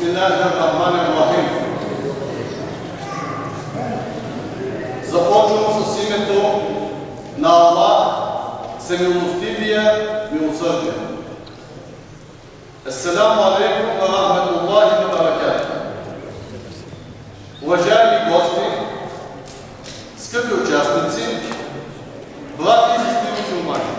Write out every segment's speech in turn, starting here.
بسم الله الرحمن الرحيم. Започвам с името на Аллах, всемилостивия, милосърдия. Ассаламу алейкум ва рахматуллахи ва баракатух. Уважаеми гости, скъпи участници, брати и сестри мюсюлмани,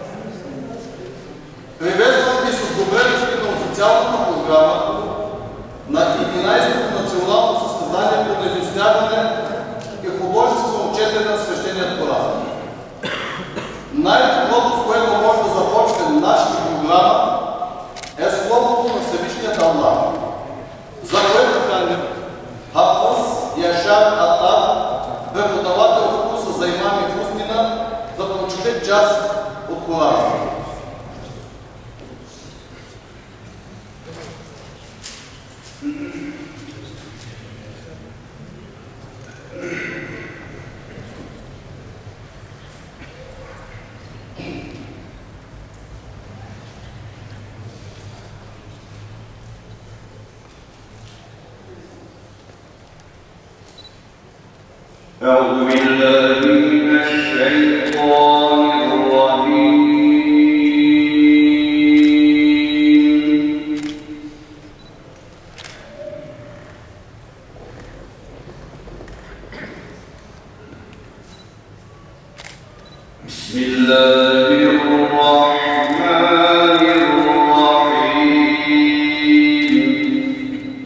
приветствам ви с добре дошли на официалната програма на 11-то национално състезание по изясняване и художествено четене на свещеният Коран. Най-доброто, с което може да започне нашата програма, е словото на Всевишният Аллах, за което каним Хафъз Яшар Атар, преподавател в курса за имам и пустина, да прочете част от Корана. أعوذ بالله من الشيطان الرجيم. بسم الله الرحمن الرحيم.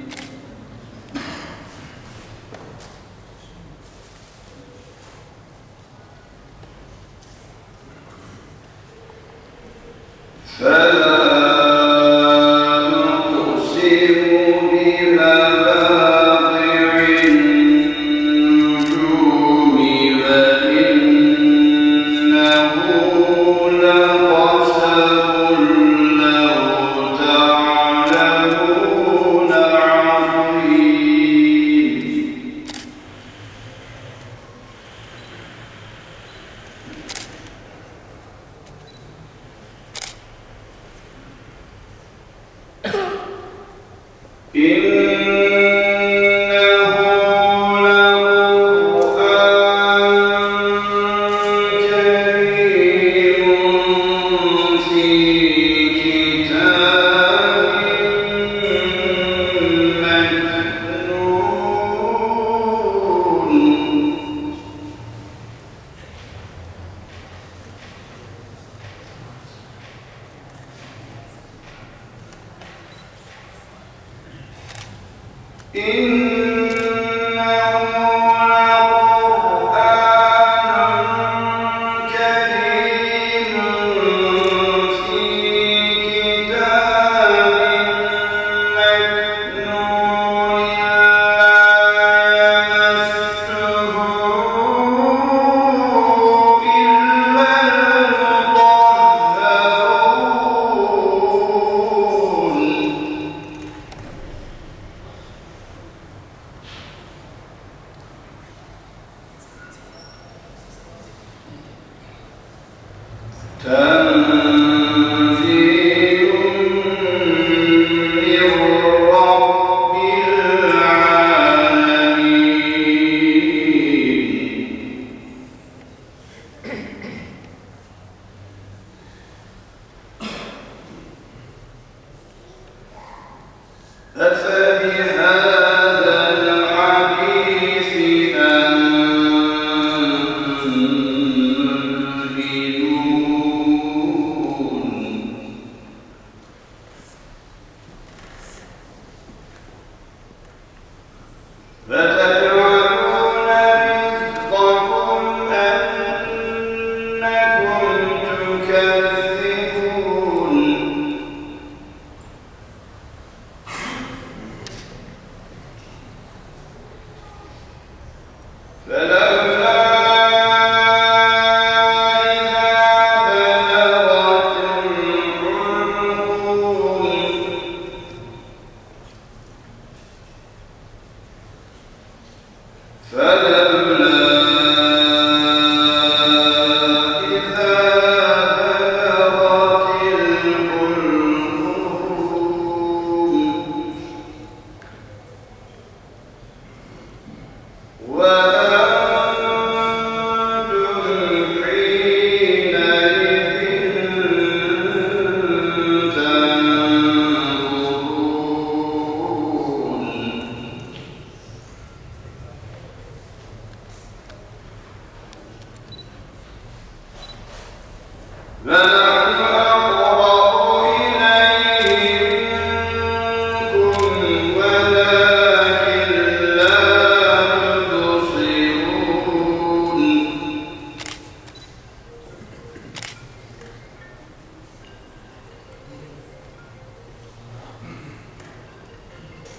فلا أقسم بمواقع النجوم وإنه لقسم لو تعلمون عظيم.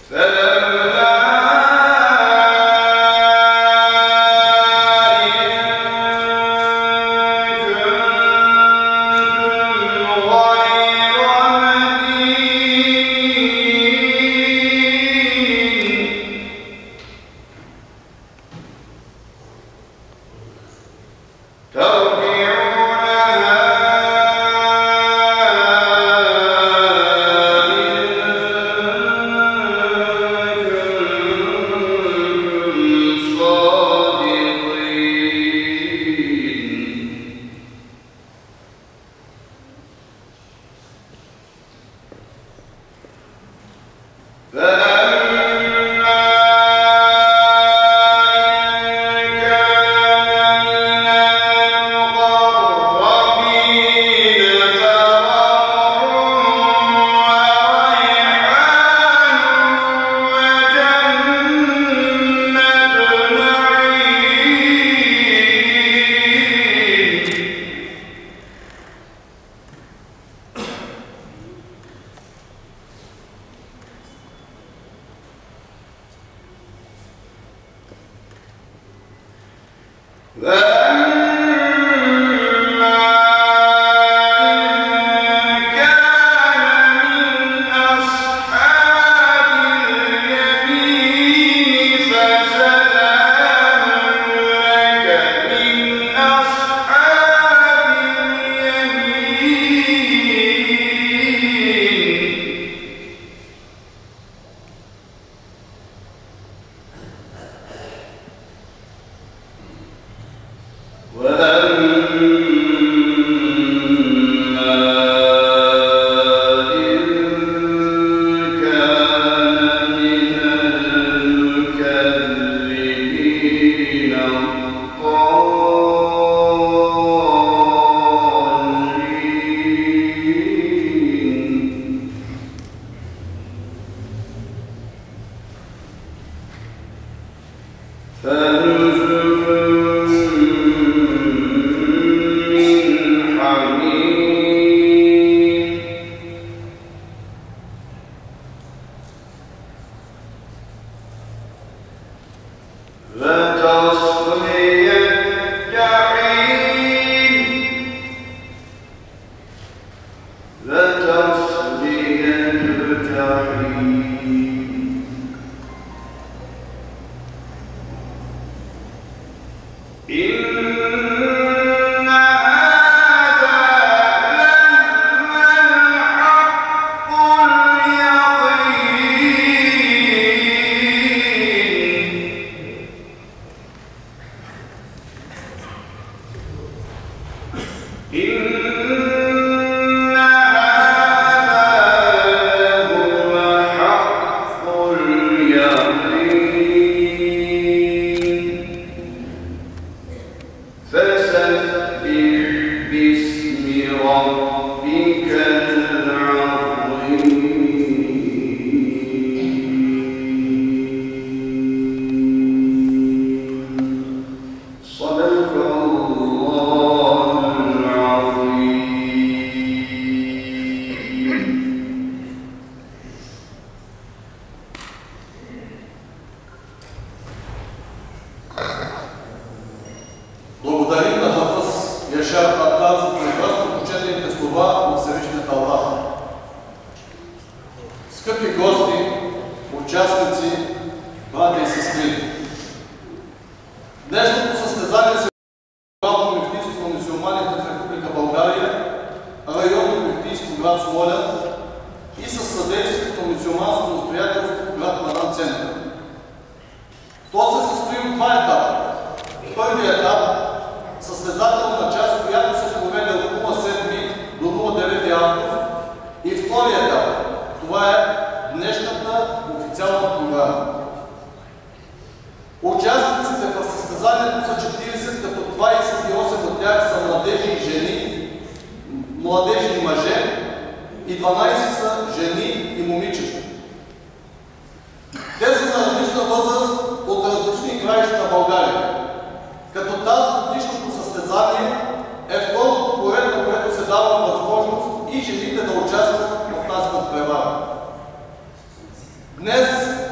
Днес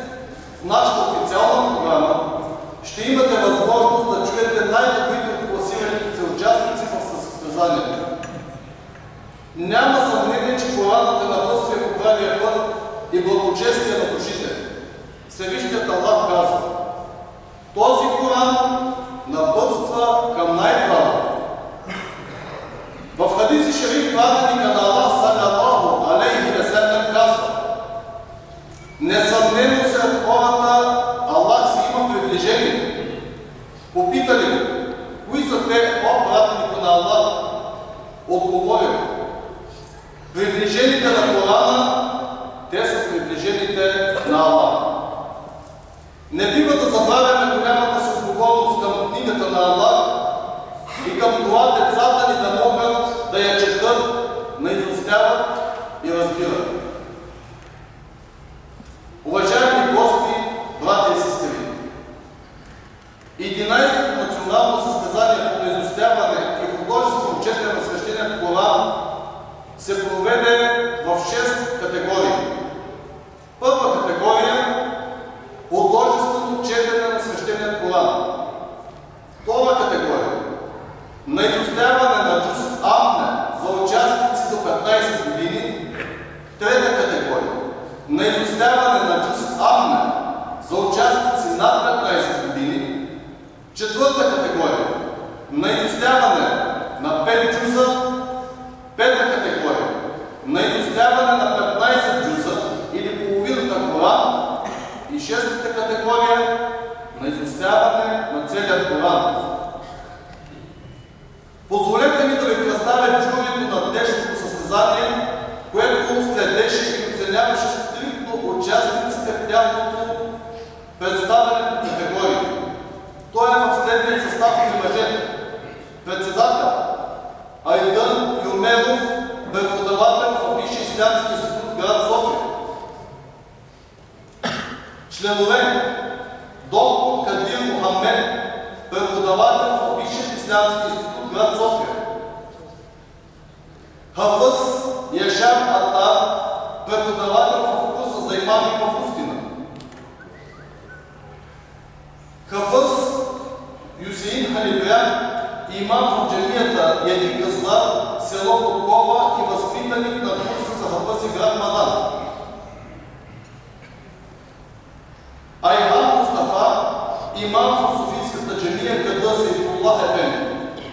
благочестие на душите. Всевишният Аллах казва: този Коран напътства към най-правото. В хадиси шериф пратеника на Аллах саллаллаху алейхи ва саллям казва: несъмнено сред хората Аллах си има приближение. Попитали го: кои са те, о пратеника на Аллах? Отговорил: приближените на Корана, те са приближените на Аллах. Не бива да забравяме голямата си отговорност към книгата на Аллах и към това децата ни да могат да я четат, наизустяват и разбират. Уважаеми гости, братя и сестри, 11-то национално състезание по наизустяване и художествено четене на свещения Коран се проведе в 6 категории. Първа категория – художествено четене на свещения Коран. Втора категория – наизустяване на джуз Амне за участници до 15 години. Трета категория – наизустяване на джуз Амне за участници над 15 години. Четвърта категория – наизустяване на 5 джуза. Пета категория – наизустяване на 15 джуза или половината Коран. И шестата категория – наизустяване на целият Коран. Позволете ми да ви представя журито на днешното състезание, което следеше и оценяваше стриктно участниците в тяхното представяне по категории. Той е в следния състав на мъжете: председател Айдан Юмеров, преподавател в Висшия ислямски институт град София. Членове: доктор Кадир Мухамед, преподавател в Висшия ислямски институт град София. Хафъз Яшар Атар, преподавател в курса за имами в Устина. Хафъз Юсеин Халибрян, имам в джамията Яди Казлар, село Подкова и възпитаник на курса за хафъз и град Мадан. Айхан Мустафа, имам в Софийската джамия Када Сейфуллах Ефенди.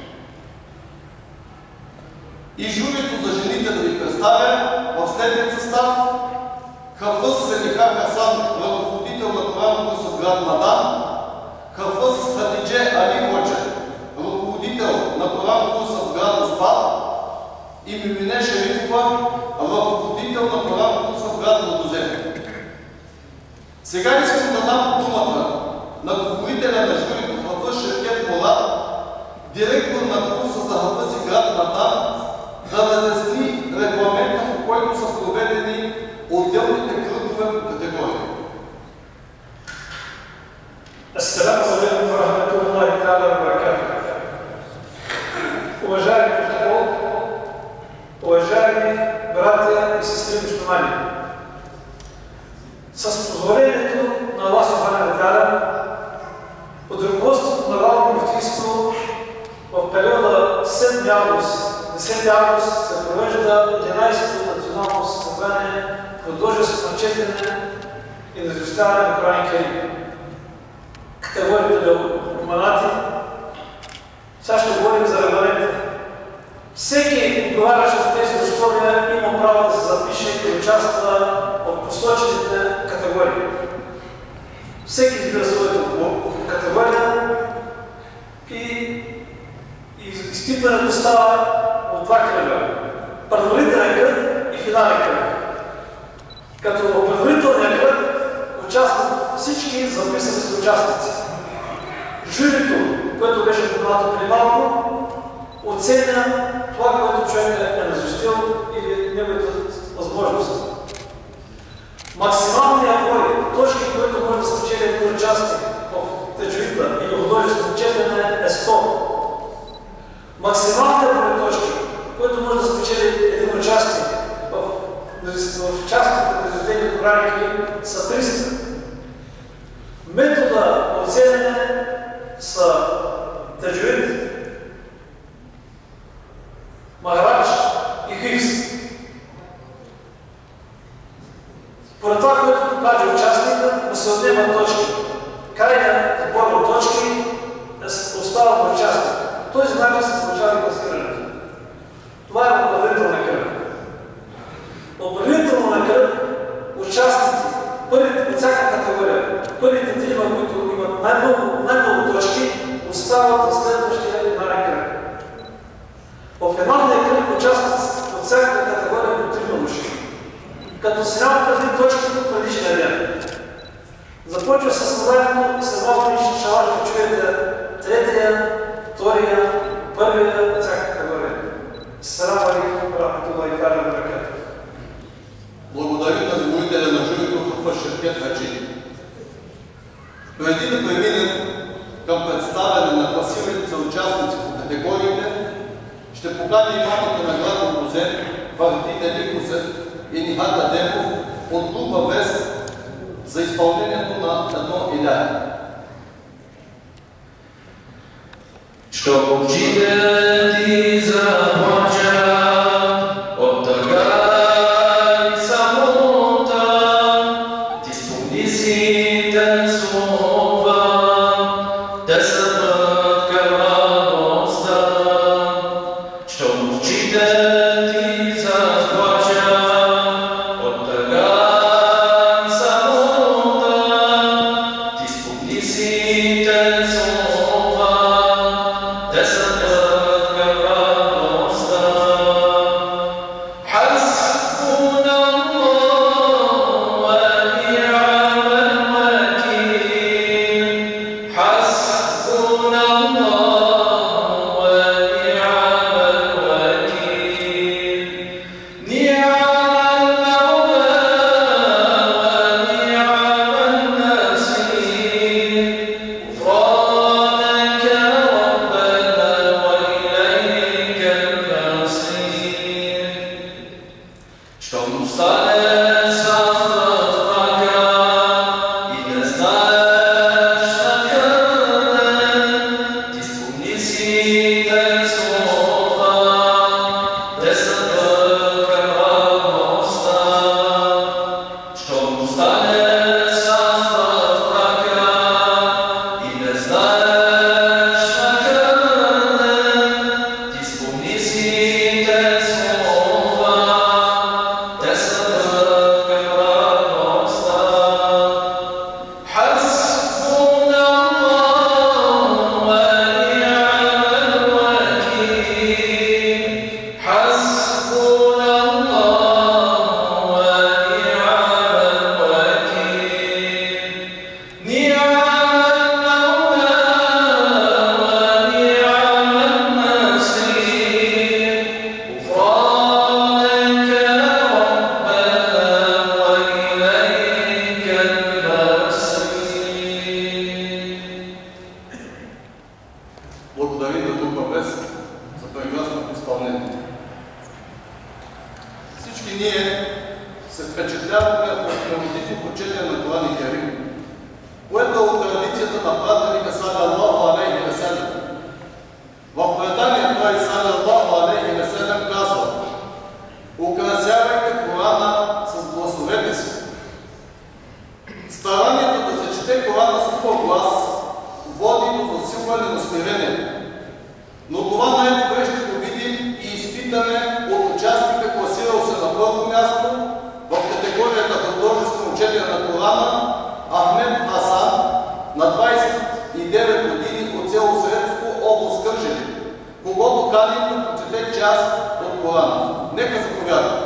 И журито за жените да ви представя в следния състав: хафъз Селиха Хасан, ръководител на Коран курса в град Мадан. Хафъз Хадидже Али Ходжа, ръководител на Коран курса в град Аспад. И Мимине Шерифова, ръководител на Коран курса в град Младозем. Сега искам да дам думата на говорителя на журито хафъз Шевкет Мурад, директор на курса за хафъз и град Мадан, да разясни регламента, по който са проведени отделните кръгове по категории. Ассаламу алейкум ва рахматуллахи та'ала ва баракатух. Уважаеми протокол, уважаеми братя и сестри мюсюлмани, с позволението на Аллах субхана ва та'ала, под ръководството на Главно муфтийство в периода 7 август 10 август се провежда 11-то национално състезание по художествено четене и наизустяване на Коран Керим. Категориите да упоменати. Сега ще говорим за регламента. Всеки отговарящ на тези условия има право да се запише и участва в посочените категории. Всеки избира своята категория и изпитването става от два кръга. Предварителен кръг и финален кръг. Като в предварителния кръг участват всички записани с участници. Журито, което беше споменато преди малко, оценя това, което човек е наизустил или неговите възможности. Максималният брой точки, които може да спечели един участник в таджвида или художествено четене е 100. Максималният брой точки, който може да спечели един участник в частните произведения Коран Керим са 300. Метода на оценене са таджвид, махрач и хифз. Поред това, което покаже участника, да се отнема точки. Крайният сбор от точки остава в участник. По този начин се получава класирането. Това е отправителна кръг. Отправителна кръг участници, първите от всяка категория, първите трима, които имат най-много точки, остават в следващия финален кръг. В финалния кръг участници от всяка категория по трима души. Като се няма преди точките от предишния ден. Започва с съзнанието и след малко ще чуете третия, втория, първия от всяка категория. Салам алейкум ва рахматуллахи ва баракатух. Благодарим на сговорителя на журито проф. Шевкет Хаджи. Преди да преминем към представяне на класираните участници по категориите, ще поканя имамите на град Рогозен, Вардин Еликосев и Нихат Адемов от група Вест за изпълнението на едно иляхи. Що очите ти започа от тъга и самота, ти спомни си те слова, те са път към радостта. Що очите ти започа от тъга и самота, ти спомни си те слова, те са път към радостта. Хасбуна Аллах ва ни'мал вакил. Хасбуна Аллах ва ни'мал вакил. Ни'мал мawla ва ни'мал насир. غفرانك ربنا وإليك المصير. Щом остане сам в мрака и не знаеш накъде, ти спомни си те слова, те са път към радостта. Щом остане сам в мрака и не знаеш накъде, ти спомни си те слова, те са път към радостта. Хасбуна Аллах ва ни'мал вакил. Хасбуна Аллах ва ни'мал вакил. Ни'мал мawla ва ни'мал насир. غفرانك ربنا وإليك المصير. Благодарим на група Вест за прекрасното изпълнение. Всички ние се впечатляваме от мелодичното четене на Коран Керим, което е от традицията на пратеника саллаллаху алейхи ва салям. В преданието той саллаллаху алейхи ва салям казва: украсявайте Корана с гласовете си. Старанието да се чете Корана с хубав глас води до засилване на смирението. Но това най-добре ще го видим и изпитаме от участника, класирал се на първо място в категорията художествено четене на Корана, Ахмед Хасан, на 29 години от село Средство, област Кърджали, когото каним да прочете част от Корана. Нека заповяда.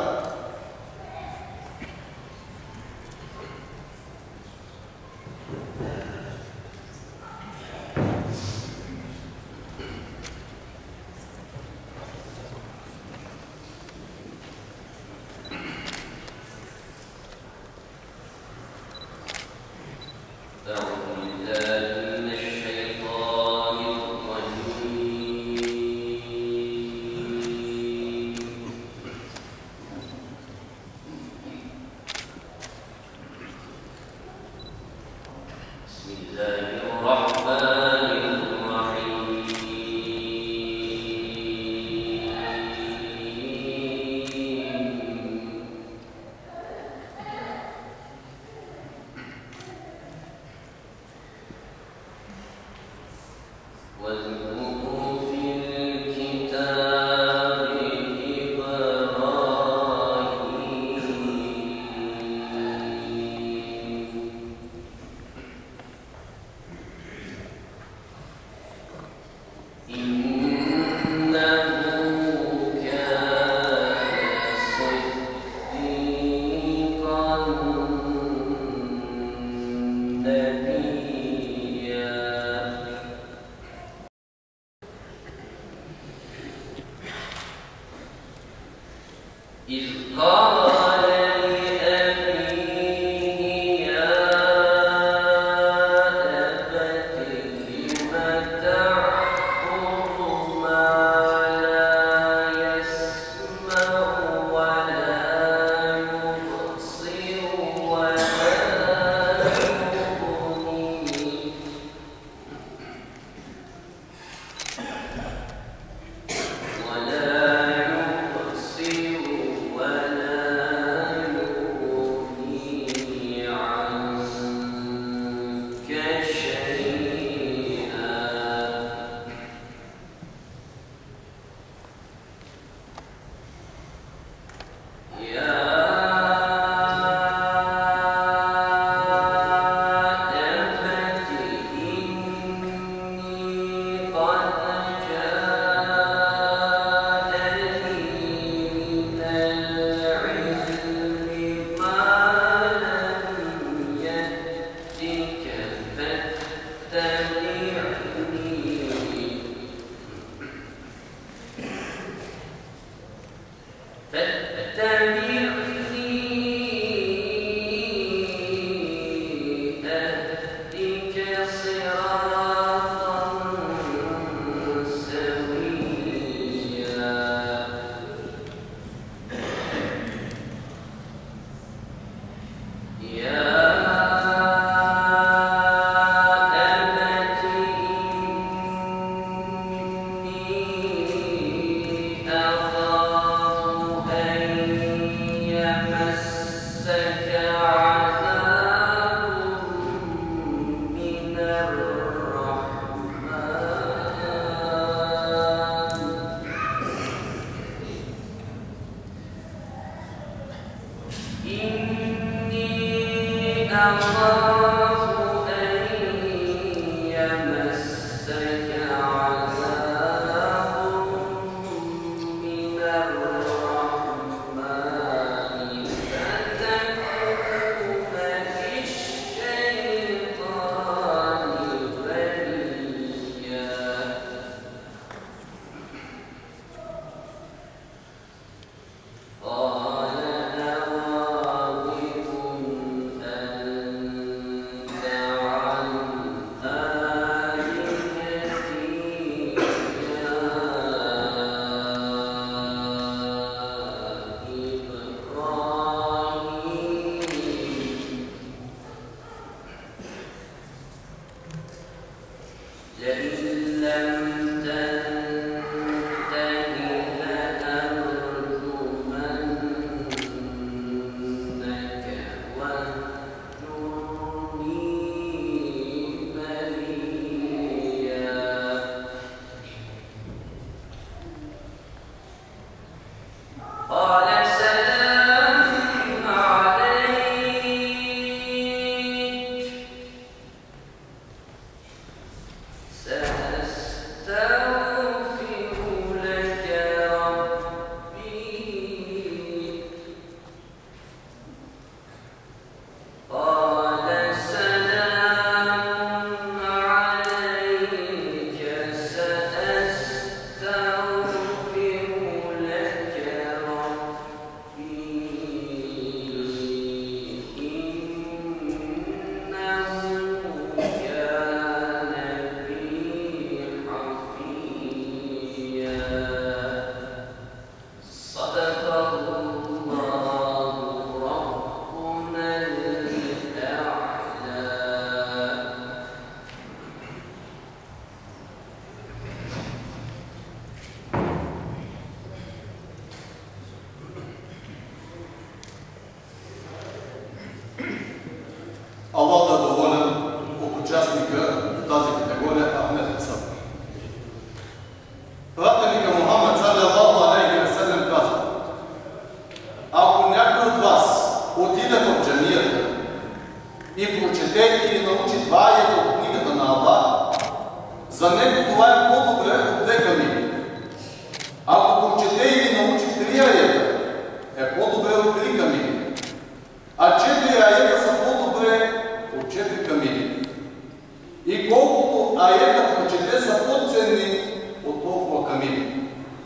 Allah да е доволен от участника в тази категория Ахмед Хасан. Пратеника Мухаммед саллаллаху алейхи ва саллям каза: ако някой от вас отиде в джамията и прочете или научи два аята от книгата на Аллах, за него това е по-добре от 2 камили. Ако прочете или научи 3 аята, е по-добре от 3 камили. А 4 аята са по-добре от 4 камили. И колкото аята прочете са по-ценни от толкова камили.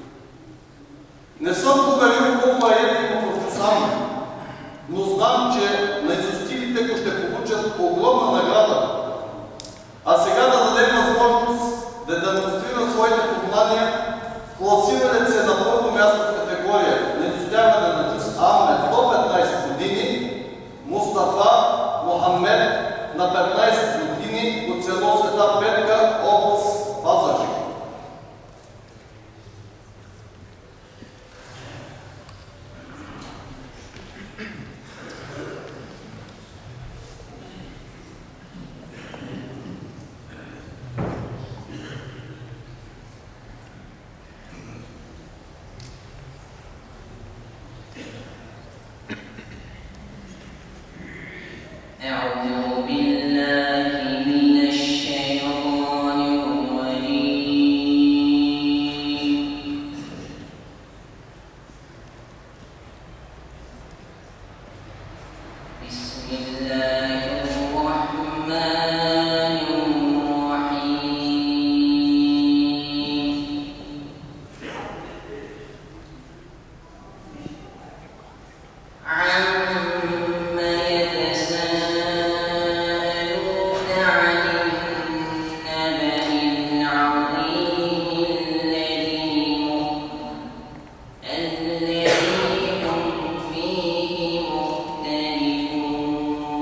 Не съм проверил колко аята има в Хюсам, но знам, че наизустилите го ще получат огромна награда. А сега да дадем възможност да демонстрира своите познания, класирането се на първо място в категория наизустяване на Джус Ахмед до 15 години, Мустафа Мохамед на 15 години от село Света Петка, област Пазарджик. أعوذ بالله من الشيطان الرجيم بسم الله الرحمن الرحيم عما يتساءلون عن النبأ العظيم الذي هم فيه مختلفون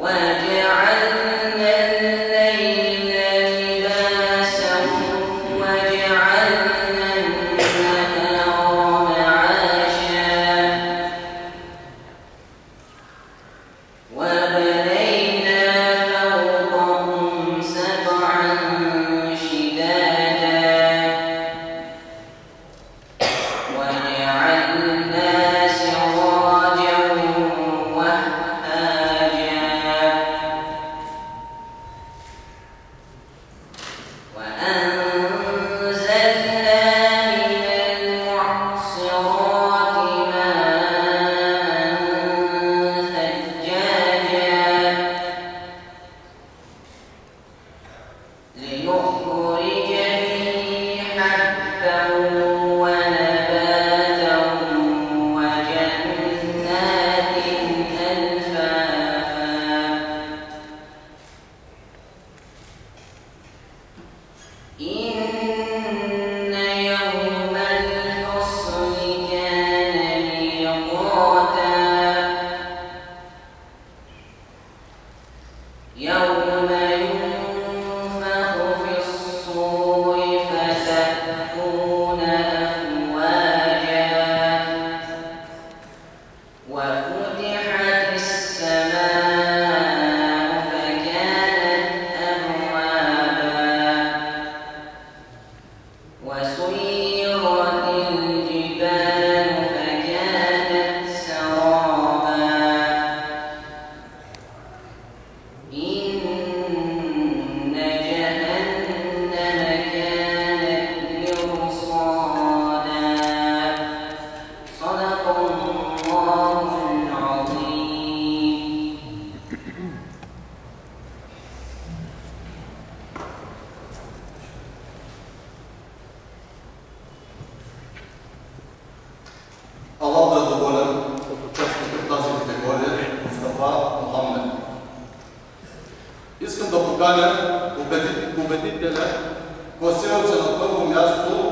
победителя, класирал се на първо място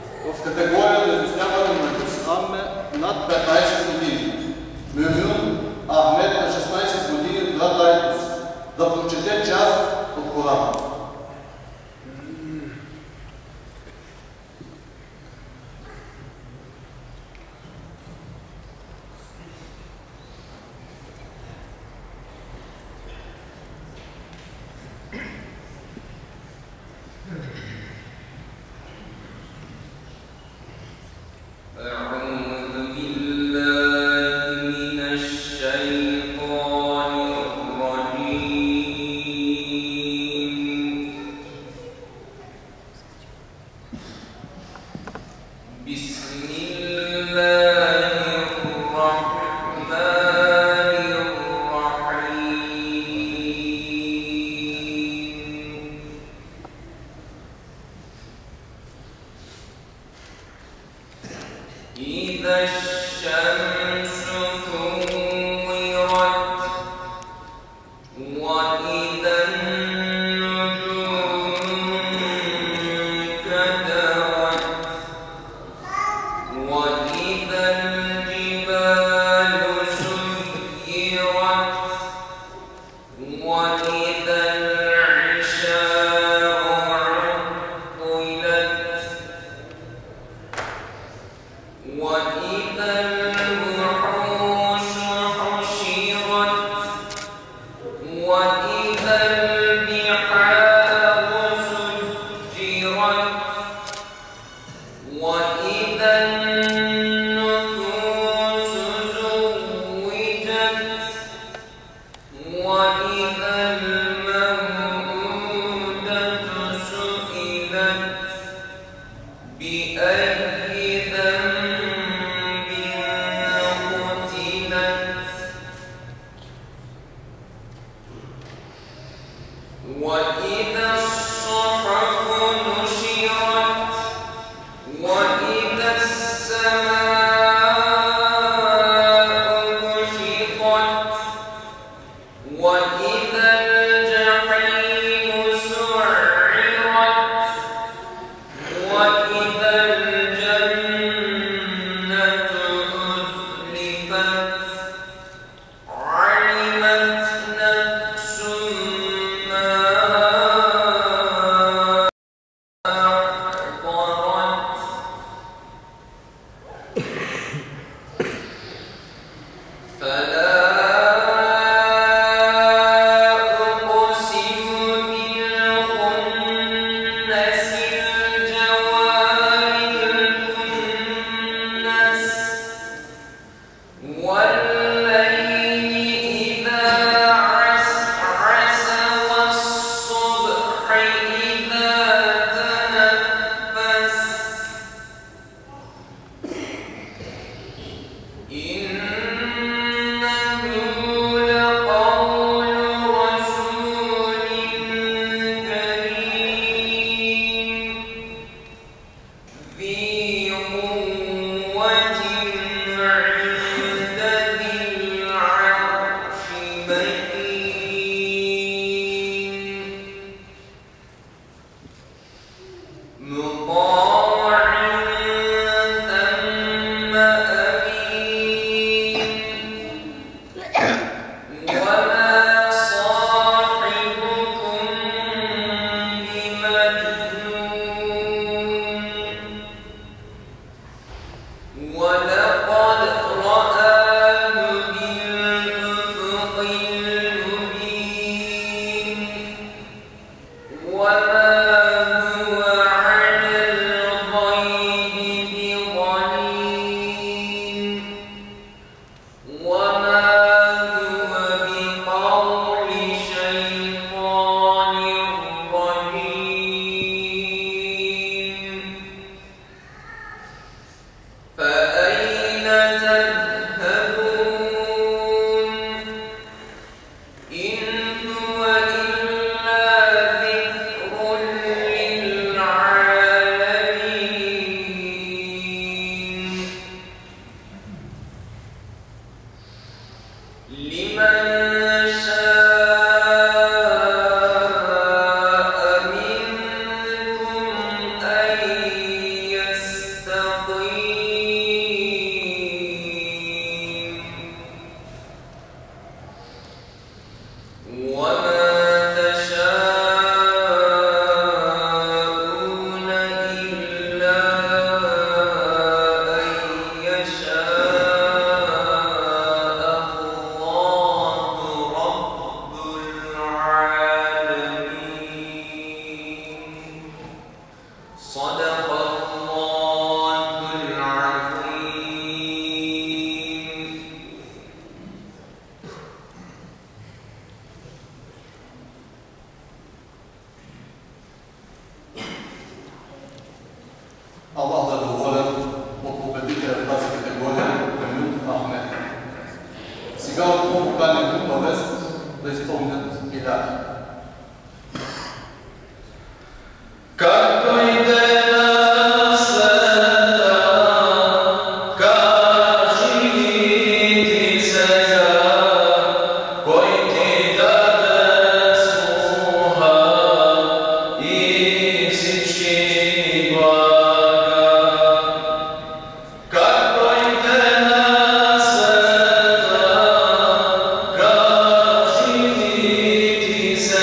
в категория на изясняване на Гюсхаме над 15 години. Мюмюн Ахмед на 16 години от град Айтос да прочете част от Корана. إذا الشمس كورت He said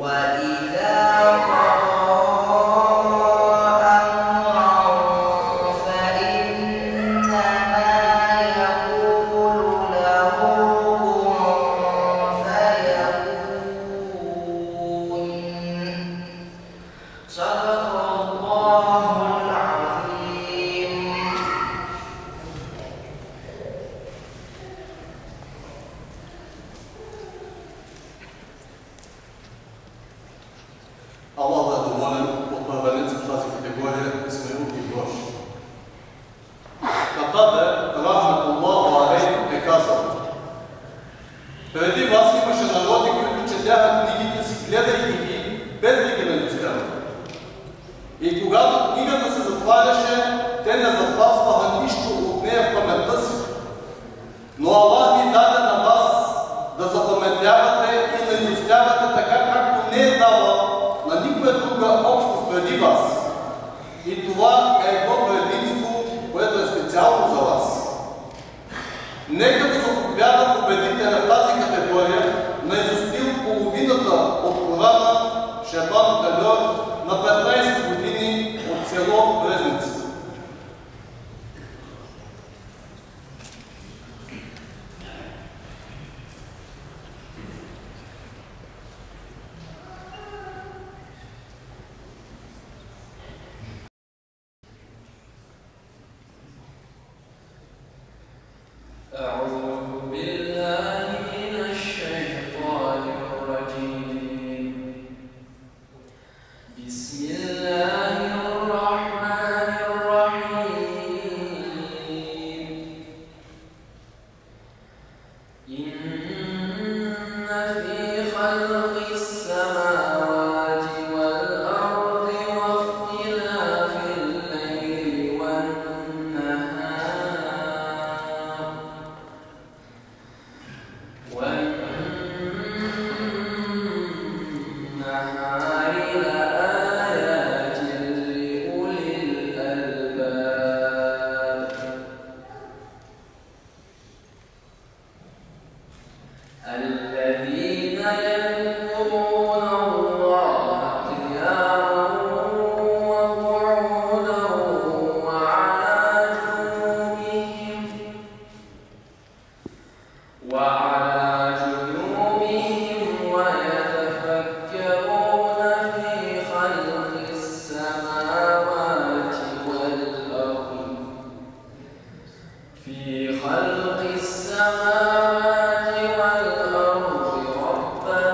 في خلق السماوات والأرض ربنا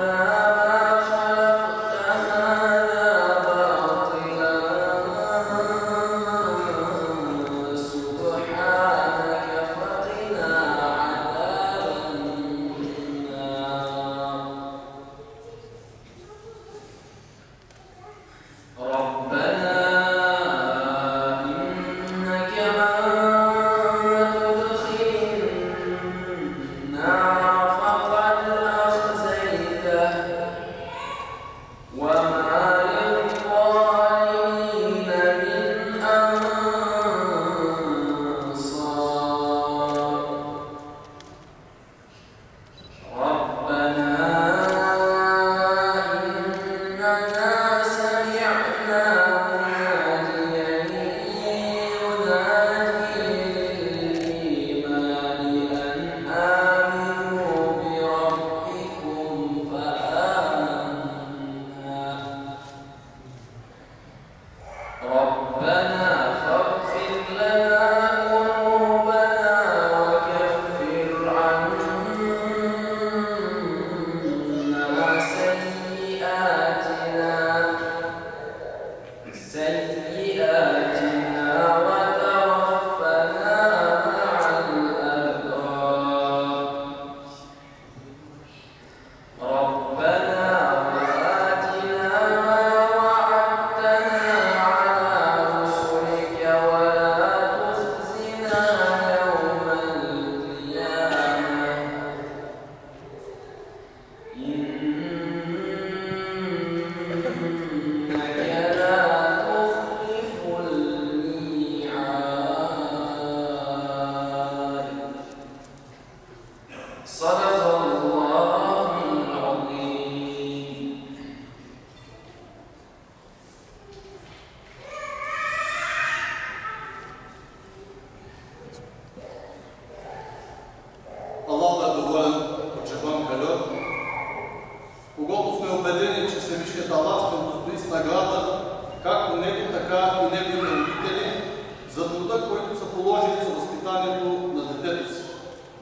Всевишният Аллах ще удостои с награда както него, така и неговите родители за труда, който са положили за възпитанието на детето си.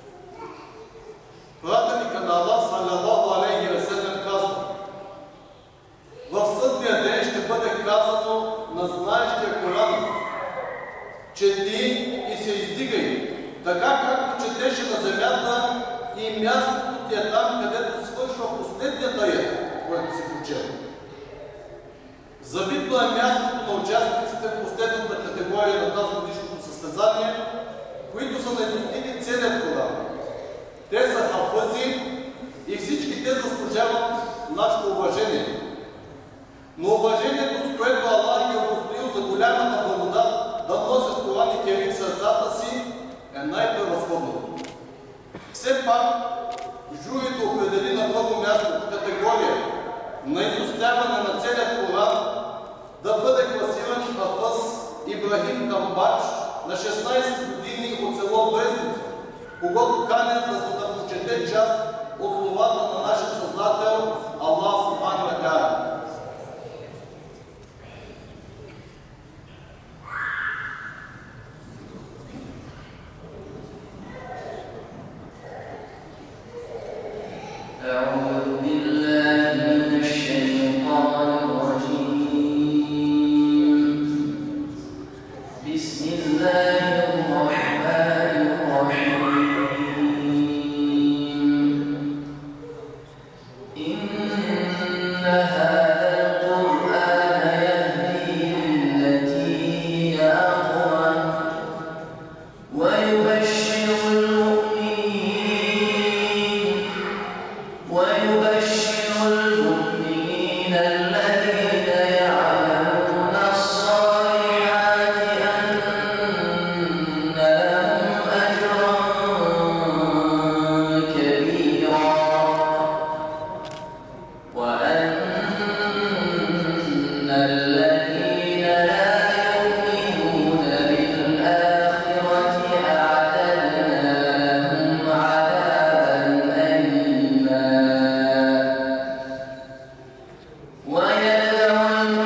Пратеника на Аллах саллалаху алейхи ва салям казва: в съдния ден ще бъде казано на знаещия Коран: чети и се издигай, така както четеше на земята, и мястото ти е там, където свършва последният аят, който си прочел. Завидно е мястото на участниците в последната категория на тази годишното състезание, които са наизустили целият Коран. Те са хафъзи и всички те заслужават нашето уважение. Но уважението, с което Аллах ги е удостоил за голямата благодат да носят Коран и Керим в сърцата си, е най-превъзходното. Все пак, журито определи на първо място категория на изостяване на целият Коран да бъде класиран хафъз Ибрахим Камбач на 16 години от село Брезница, когато канят да прочете част от словата на нашия Създател Аллах субхану ва та'аля. أعوذ بالله من الشيطان الرجيم. بسم الله الرحمن الرحيم. إن هذا القرآن يهدي للتي هي أقوم ويبشر المؤمنين الذين يعملون الصالحات أن لهم أجرا كبيرا وأن الذين لا يؤمنون بالآخرة أعتدنا لهم عذابا أليما. ويدعو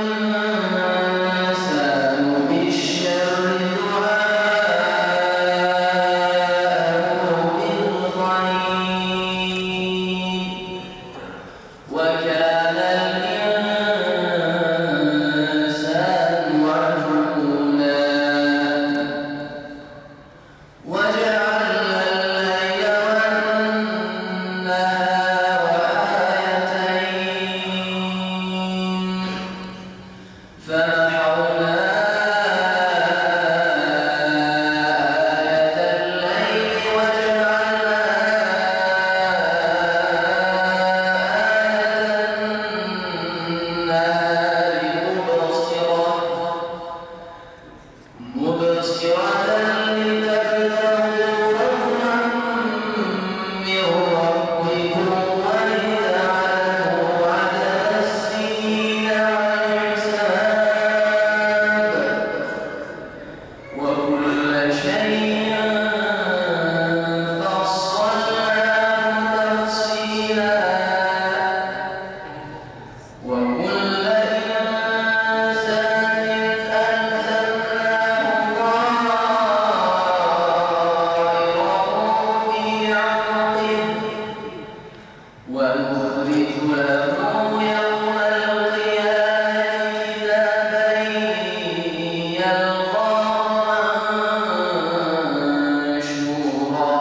الإنسان بالشر دعاءه بالخير وكان الإنسان عجولا. وجعلنا الليل والنهار آيتين فمحونا آية الليل وجعلنا آية النهار مبصرة لتبتغوا فضلا من ربكم ولتعلموا عدد السنين والحساب وكل شيء فصلناه تفصيلا. وكل إنسان ألزمناه طائره في عنقه ونخرج له يوم القيامة كتابا يلقاه منشورا.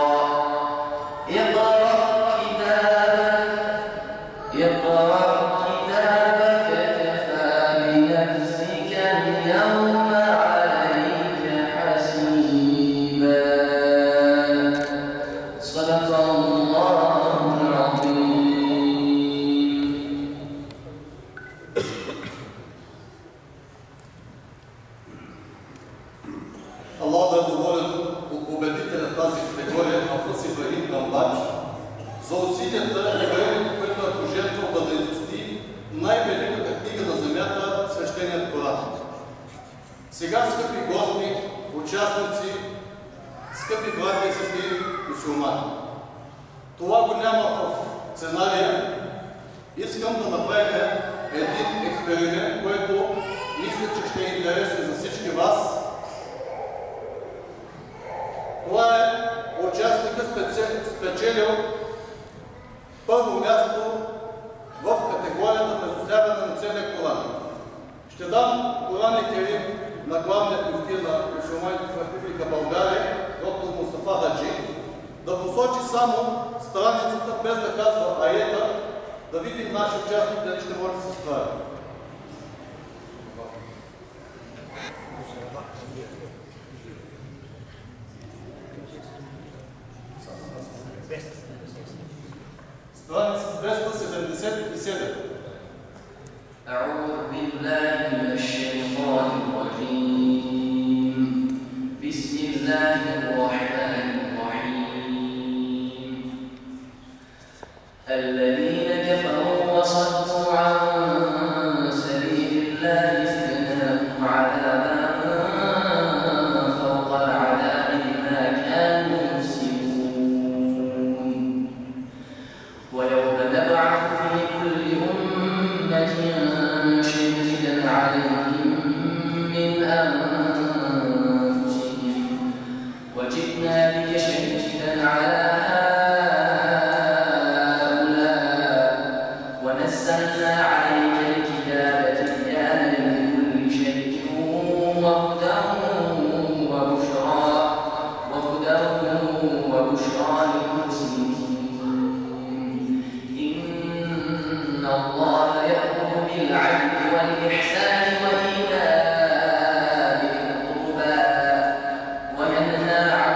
اقرأ كتابك كفى بنفسك اليوم عليك حسيبا. صدق الله العظيم. Allah да е доволен от победителя в тази категория хафъз Ибрахим Камбач за усилията и времето, което е пожертвал да изусти най-великата книга на земята, свещеният Коран. Сега, скъпи гости, участници, скъпи братя и сестри мюсюлмани, това го няма в сценария Искам да направим един експеримент, който мисля, че ще е интересен за всички вас. Това е участника спечелил първо място в категорията предоставяне на целия Коран. Ще дам Коран Керим на главният муфти на мюсюлманите в Република България, доктор Мустафа Хаджи, да посочи само страницата, без да казва аета, да видим нашия участник дали ще може да се справи. Страница 277. أعوذ بالله من الشيطان الرجيم بسم الله الرحمن الرحيم الذين كفروا وصدوا عن سبيل الله زدناهم عذابا فوق العذاب بما كانوا يكسبون ويوم نبعث في كل أمة شهيدا عليهم من أنفسهم وجئنا بك شهيدا على هؤلاء ونزلنا عليك الكتاب تبيانا لكل شيء وهدى وبشرى للمسلمين إن الله يأمر بالعدل والإحسان وإيتاء ذي القربى وينهى عن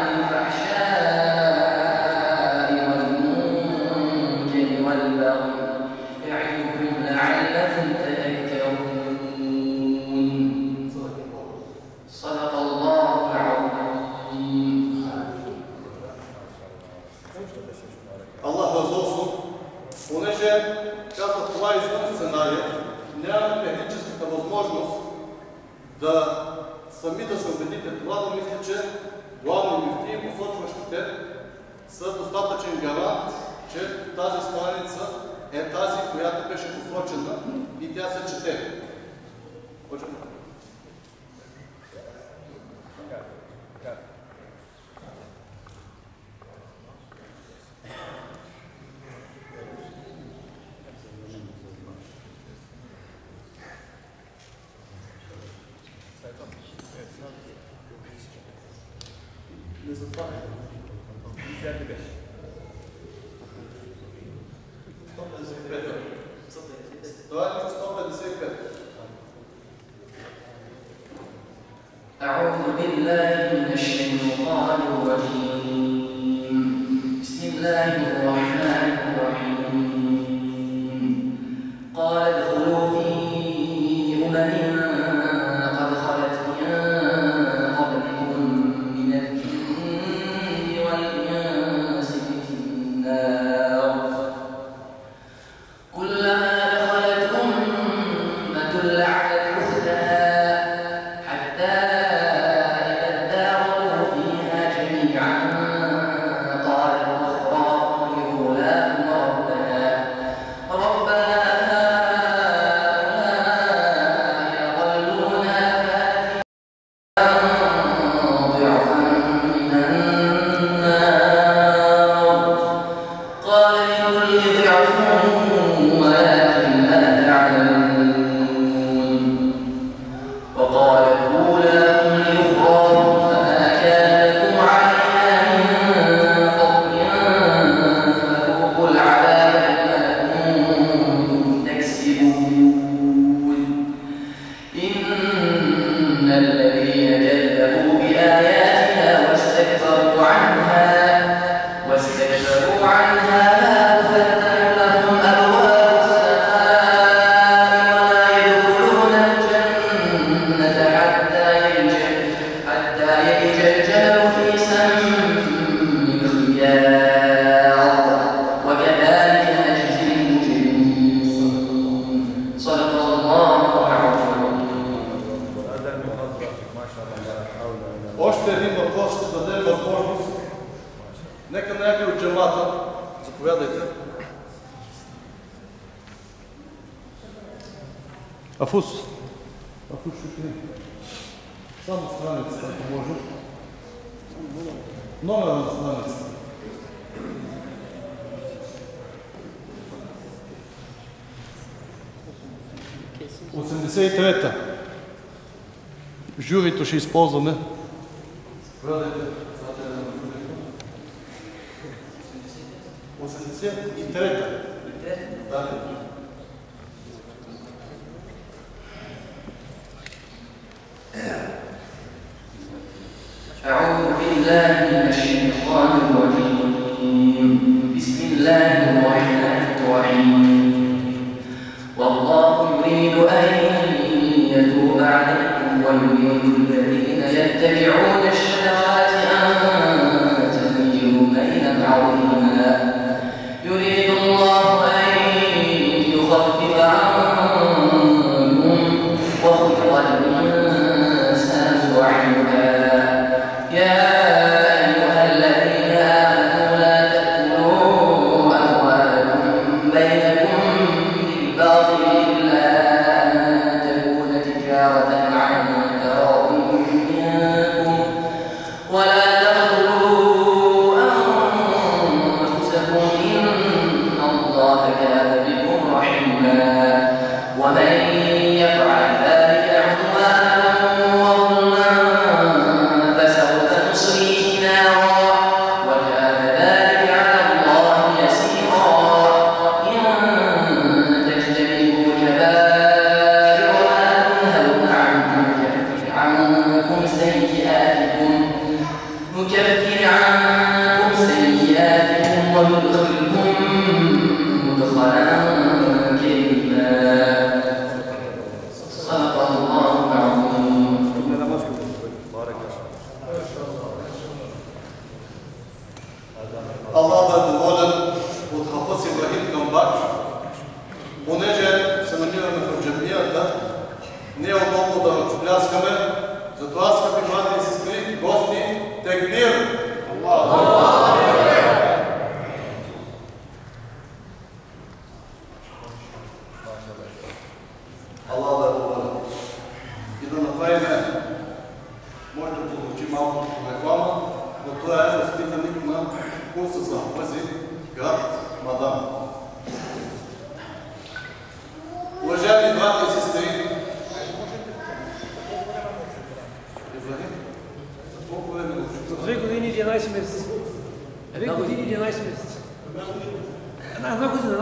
الفحشاء والمنكر والبغي يعظكم لعلكم تذكرون صدق الله العظيم. Allah разосно, понеже казва това е извън сценария, нямаме техническата възможност да сами да се убедите това, но мисля, че главни мюфти и посочващите са достатъчен гарант, че тази страница е тази, която беше посочена и тя се чете. Не затваряй. Страница 155. أعوذ بالله من الشيطان الرجيم بسم الله الرحمن الرحيم قال ادخلوا في أمم قد خلت من قبلكم من الجن والإنس في النار كلما دخلت أمة لعنت أختها حتى إذا اداركوا فيها جميعا قالت أخراهم لأولاهم ربنا هؤلاء أضلونا فآتنا ضعفا من النار قال لكل ضعف ولكن لا تعلمون وقال أولاهم لأخراهم فما كان لكم علينا من فضل فذوقوا العذاب بما كنتم تكسبون إن الذين كذبوا بآياتنا واستكبروا عنها لا تفتح لهم أبواب Афус Шукри. Само страница, ако може. Номер на страница. 83-та. Журито ще използваме. 83-та. Да. أعوذ بالله من الشيطان الرجيم بسم الله الرحمن الرحيم والله يريد أن يتوب عليكم ويريد الذين يتبعون الشهوات أن تميلوا ميلا عظيما يريد الله أن يخفف عنكم وخلق الإنسان ضعيفا يا أيها الذين آمنوا لا تأكلوا أموالكم بينكم بالباطل إلا أن تكون تجارة عن تراض منكم ولا تقتلوا أنفسكم إن الله كان بكم رحيما ومن يفعل ذلك عدوانا وظلما فسوف نصليه نارا وكان ذلك على الله يسيرا إن تجتنبوا كبائر ما تنهون عنه نكفر عنكم سيئاتكم وندخلكم مدخلا كريما صدق الله العظيم. Allah да е доволен от Хафъз Ибрахим Камбач. Понеже се намираме в джамията, не е удобно да ръкопляскаме, затова, скъпи брати и сестри, гости, текбир! Allah да е доволен. И да направим, може да прозвучи малко реклама, но това е възпитаник на курса за Хафъзи, град Мадан. Уважаеми брати и сестри, колко време го чука? 2 години и 11 месеца. 2 години и 11 месеца. Една година.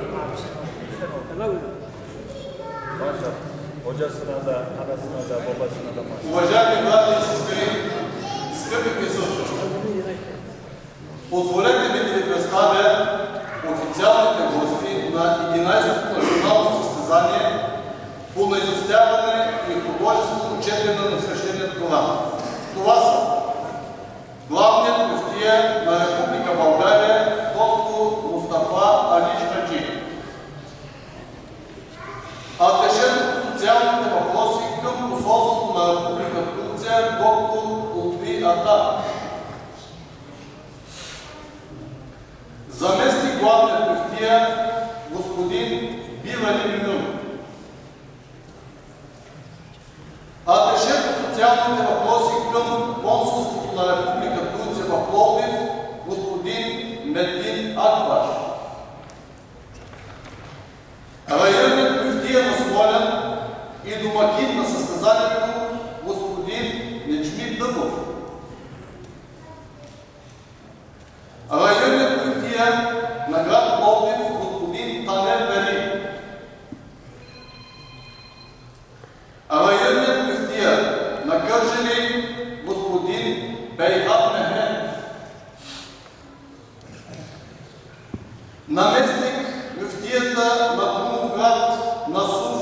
Hocasına da, anasına da, babasına da maşallah. Уважаеми брати и сестри, скъпи присъстващи, позволете ми да ви представя официалните гости на 11-то национално състезание по наизустяване и художествено четене на свещения Коран. Това са главният мюфтия на Република България доктор Мустафа Али Хаджи, аташето по социалните въпроси към посолството на Република Турция доктор Лутви Ата, заместник главният мюфтия господин Бирали Мимюн, аташе по социалните въпроси към консулството на Република Турция в Пловдив господин Медин Акбаш, районният мюфтия на Смолян и домакин на състезанието господин Нечми Дъбов, районният мюфтия на град Пловдив господин Танер Вели, районният мюфтия на Кърджали господин Бейхат Мехмед, наместник мюфтията на Крумовград Насуф,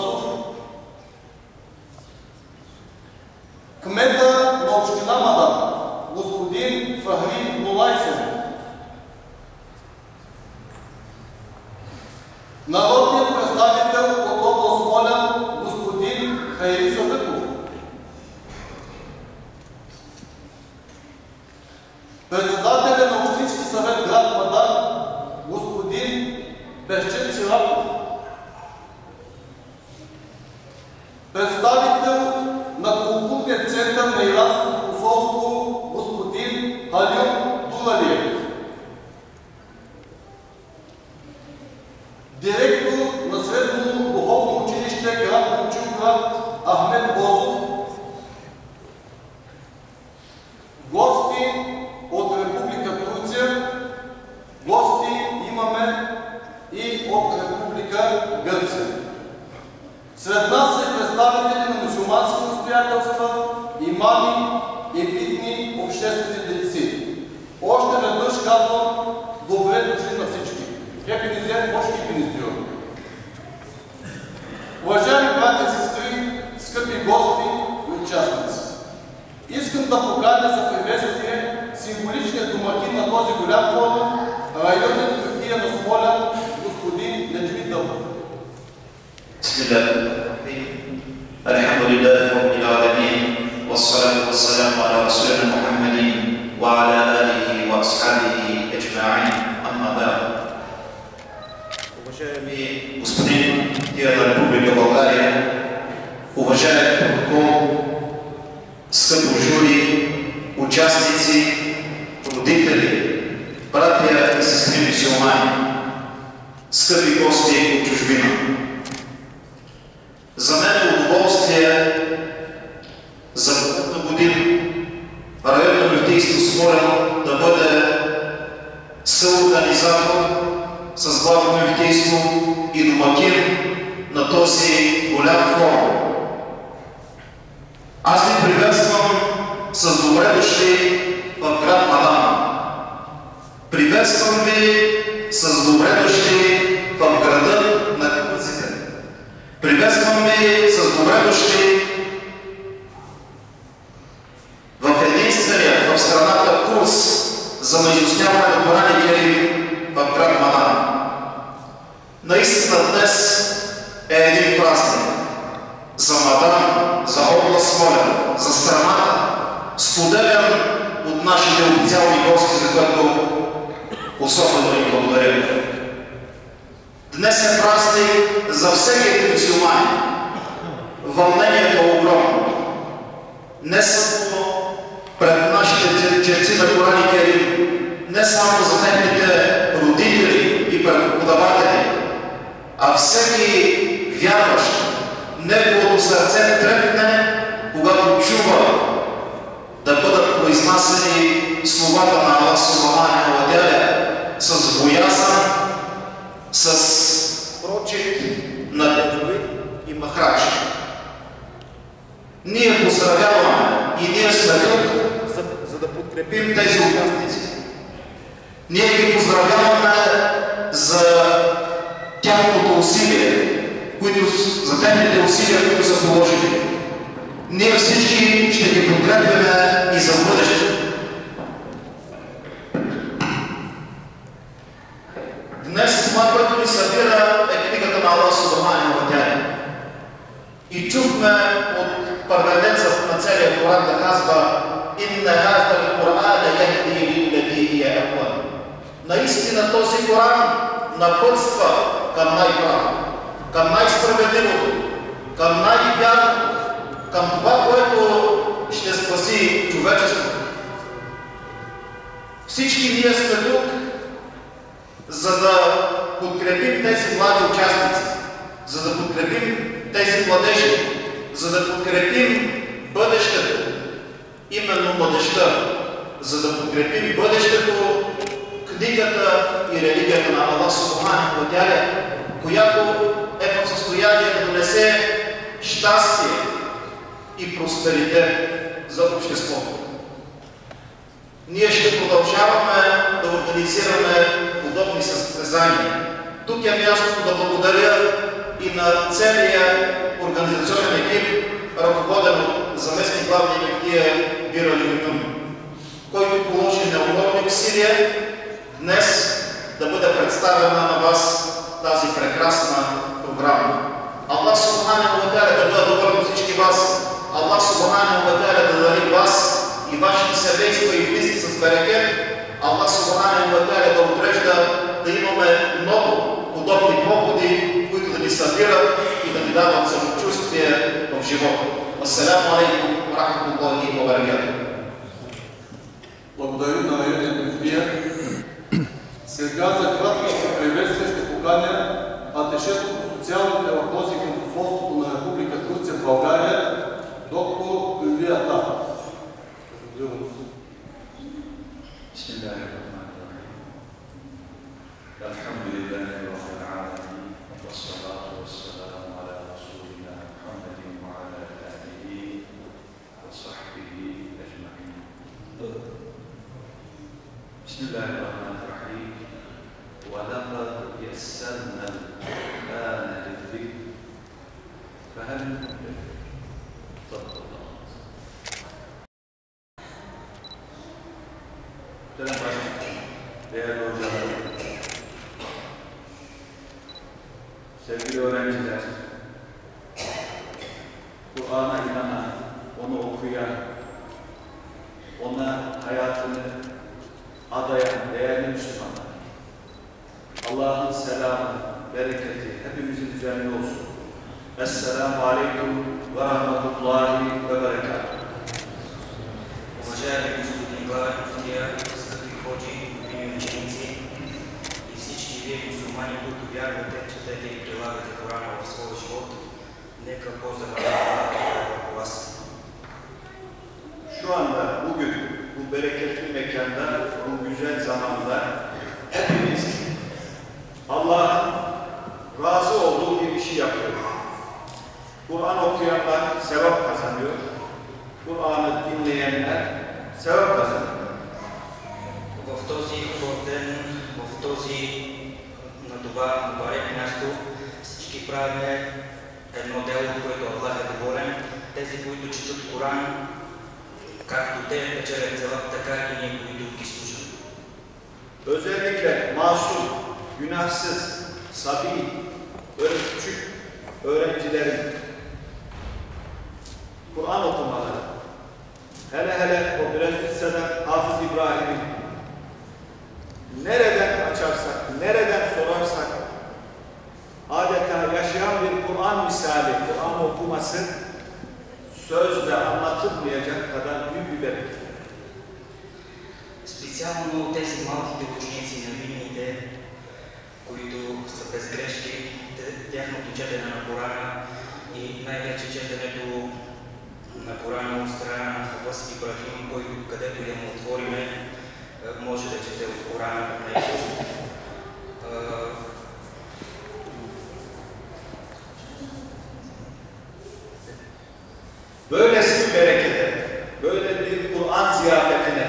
кмета на община Мадан господин Фахри Мулайсен, народният представител от област Смолян господин Хайри Садъков, председателя на Общински съвет град Мадан господин Бехчет Сираков, представител на културния център на Иранското посолство господин Халил Дулалиев, директор на Средно духовно училище град Момчилград Ахмед Бозов, гости от Република Турция, гости имаме и от Република Гърция. Сред нас са представители на мюсюлмански настоятелства, имами и видни обществени дейци. Още веднъж казвам добре дошли на всички. Хепи Низер, може и министрио. Уважаеми брати и сестри, скъпи гости и участници, искам да поканя за приветствие символичният домакин на този голям форум, районен кметия на Смолян, господин Неджми Дълбов. Alhamdulillah Rabbil Alamin, wassalatu wassalamu ala Rasulina Muhammadin wa ala alihi wa ashabihi ajma'in, amma ba'd. Уважаеми господин Тия на Република България, уважаеми протокол, скъпо жури, участници, родители, братя и сестри мюсюлмани, скъпи гости от чужбина. За мен е удоволствие за първата година районно мюфтийство Смолян да бъде съорганизатор с главно мюфтийство и домакин на този голям форум. Аз ви приветствам с добре дошли в град Мадан. Приветствам ви с добре дошли в града на кабуците. Приветствам ви с добре дошли в единствения в страната курс за наизусняване на Коран и Керим в град Мадан. Наистина днес е един празник за Мадан, за област Смолян, за страната, споделян от нашите официални гости, за което особено им благодаря. Днес е празник за всеки мюсюлманин. Вълнението е огромно. Не само пред нашите черци на Коран и Керим, не само за техните родители и преподаватели, а всеки вярващ, неговото сърце трепне, когато чува да бъдат произнасени словата на Аллах Субханаху ва Тааля с боязън, с прочит на таджвид и махрач. Ние поздравяваме и ние сме тук, за да подкрепим тези участници. Ние ги поздравяваме за тяхното усилие, за техните усилия, които са положили. Ние всички ще ги подкрепяме и за бъдеще. Днес това, което ни събира, е книгата на Аллах Субханаху ва Тааля. И чухме от първенецът на целия Коран да казва: „Инна хазал Корана яхди лиллати хия aqwam“. Наистина този Коран напътства към най-право, към най-справедливото, към най-вярното, към това, което ще спаси човечеството. Всички ние сме тук, за да подкрепим тези млади участници, за да подкрепим тези младежи, за да подкрепим бъдещето, именно младежта, за да подкрепим бъдещето, книгата и религията на Аллах Субханаху ва Тааля, която е в състояние да донесе щастие и просперитет за обществото. Ние ще продължаваме да организираме подобни състезания. Тук е мястото да благодаря и на целия организационен екип, ръководен от заместник главния мюфтия Бира Левитън, който положи неогромни усилия днес да бъде представена на вас тази прекрасна програма. Аллах Субханаху ва Тааля да бъде добър на всички вас. Аллах Субханаху ва Тааля да даде вас и вашите семейства и близки с берекет. Аллах Субханаху ва Тааля да отрежда да имаме много подобни походи, които да ни събират и да ни дават самочувствие в живота. живот. Ассаламу алейкум ва рахматуллахи ва баракатух. Благодаря на районния муфтия. Сега за краткото приветствие ще поканя аташето по социалните въпроси към посолството на Република Турция в България, доктор Ülvi Ata. Bismillahirrahmanirrahim. Elhamdülillahi Rabbil alemin. Ve salatu ve selamu ala Resulina Muhammedin ve ala alihi ve sahbihi ecmaîn. Bismillahirrahmanirrahim. Ve laqad yessarna al-Qur'ane liz-zikr. Fehel min muddakir. Muhterem Başkanım, değerli hocalarım, sevgili öğrenciler, Kur'an'a inanan, onu okuyan, ona hayatını adayan değerli Müslümanlar, Allah'ın selamı, bereketi hepimizin üzerine olsun. Esselamu Aleyküm ve Rahmetullahi ve Berekatuhu. Уважаеми господин главен муфтия, скъпи ходжи, любими ученици и всички вие мусулмани, които вярвате, четете и прилагате Корана в своя живот, neka pozdrav vърху вас. Şu anda, bugün, bu bereketli mekanda, bu güzel zamanda hepimiz Allah'ın razı olduğu bir işi yapıyoruz. Kur'an okuyanlar sevap kazanıyor. Kur'an'ı dinleyenler sevap kazanıyor. В този хубав ден, в този на това барек място, всички правим едно дело, което Аллах е доволен. Тези, които четат Коран, както те печелят sevap, така и ние, които ги слушаме. Özellikle masum, günahsız, sabi, böyle küçük öğrencilerin Kur'an okumaları, hele o biraz hisseden Hafız İbrahim'in nereden açarsak, nereden sorarsak adeta yaşayan bir Kur'an misali, Kur'an okuması sözle anlatılmayacak kadar büyük bir bereket. Специално тези малките ученици, невинните, които са без грешки, тяхното четене на Корана и най-вече четенето на Корана от страна на Хафъз Ибрахим, който където я му отвориме, може да чете от Корана на Исус. Böylesi bir berekete, böyle bir Kur'an ziyafetine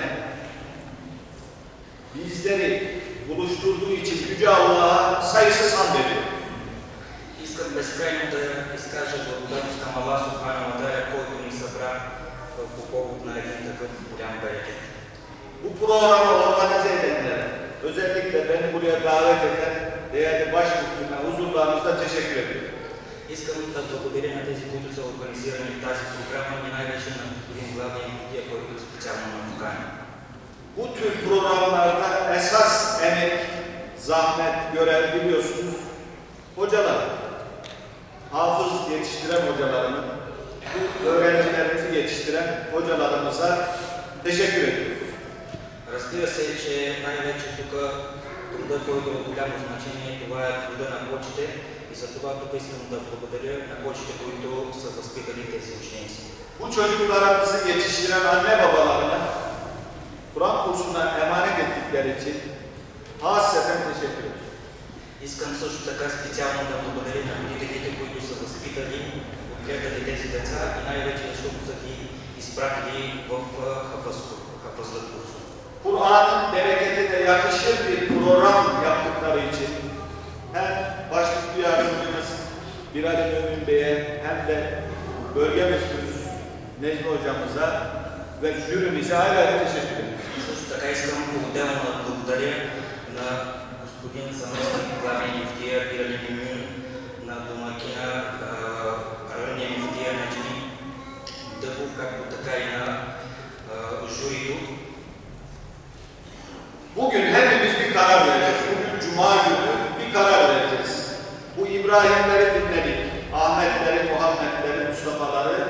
bizleri buluşturduğu için Yüce Allah'a sayısız hamd ediyorum. Искам безкрайно да изкажа благодарност към Аллах Субхану ва Тааля, който ни събра по повод на един такъв голям берекет. Bu programı organize edenlere, özellikle beni buraya davet eden değerli başmüftüme huzurlarınızda teşekkür ediyorum. Искам да благодаря на тези, които са организирани в тази програма и най-вече на господин главния муфтия, който специално на покани. Bu tür programlarda esas emek, zahmet, görev biliyorsunuz hocalar. Hafız yetiştiren hocalarımın, bu öğrencilerimizi yetiştiren hocalarımıza teşekkür ediyoruz. Разбира се, че най-вече тук труда, който е голямо значение, това е труда на кочите и за това тук искам да благодаря на кочите, които са възпитали тези ученици. Bu çocuklarımızı yetiştiren anne babalarına Kur'an kursuna emanet ettikleri için hasreten teşekkür ederim. Искам също така специално да благодаря на родителите, които са възпитали, отгледали тези деца и най-вече защото са ги изпратили в Хафъзът курс. Kur'an'ın bereketine yakışır bir program yaptıkları için hem başmüftü yardımcımız Bilal Mümin Bey'e hem de bölge müftümüz Necmi Hocamıza ve jürimize ayrıca teşekkür ederim. Също така искам отделно да благодаря на господин заместник главен муфтия Билал Mümin, на домакина районния муфтия Неджми Дъбов, както така и на журито. Bugün hepimiz bir karar vereceğiz. Bugün Cuma günü bir karar vereceğiz. Bu İbrahimleri dinledik. Ahmetleri, Muhammedleri, Mustafa'ları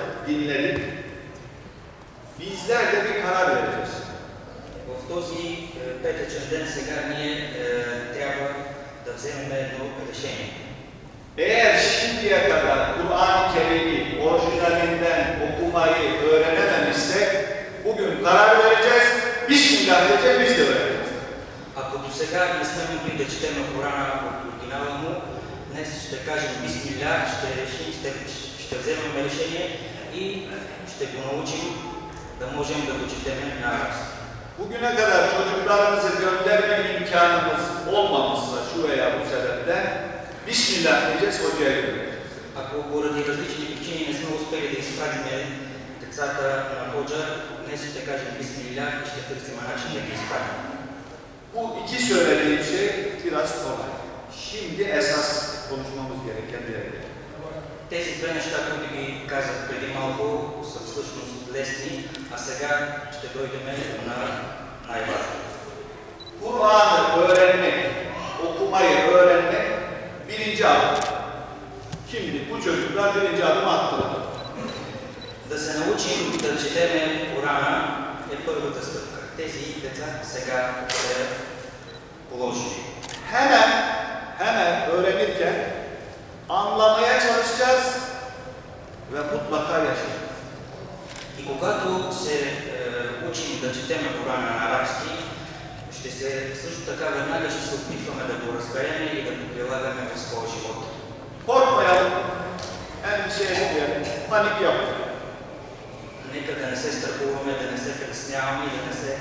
bizler de bir karar vereceğiz. В този петъчен ден сега ние трябва да вземем едно решение. Eğer şimdiye kadar Kur'an-ı Kerim'i orijinalinden okumayı öğrenememişsek, bugün karar vereceğiz, Bismillah diyeceğiz, biz de öğreneceğiz. Ако до сега не сме могли да четем Корана от оригинала му, днес ще кажем Бисмилlah, ще решим, ще вземем решение и ще го научим да можем да го четем на арабски. Bugüne kadar çocuklarımızı gönderme imkanımız olmamışsa şu veya bu sebepten Bismillah diyeceğiz, hocaya göndereceğiz. Ако поради различни причини не сме успели да изпратим децата на ходжа, днес ще кажем Бисмилlah и ще търсим начин да ги изпратим. Bu iki söylediğim şey biraz kolay. Şimdi esas konuşmamız gereken yere. Тези две неща, които ги казах преди малко, са всъщност лесни, а сега ще дойдем на най-важното. Kur'an'ı öğrenmek, okumayı öğrenmek birinci adım. Şimdi bu çocuklar birinci adım attılar. Да се научим да четеме Корана е първата стъпка. Тези деца сега са положили. Hemen öğrenirken anlamaya çalışacağız ve mutlaka yaşayacağız. И когато се учим да четеме Корана на арабски, ще се също така веднага ще се опитваме да го разберем и да го прилагаме в своя живот. Korkmayalım, endişe etmeyelim, panik yapmayalım. Нека да не се страхуваме, да не се притесняваме и да не се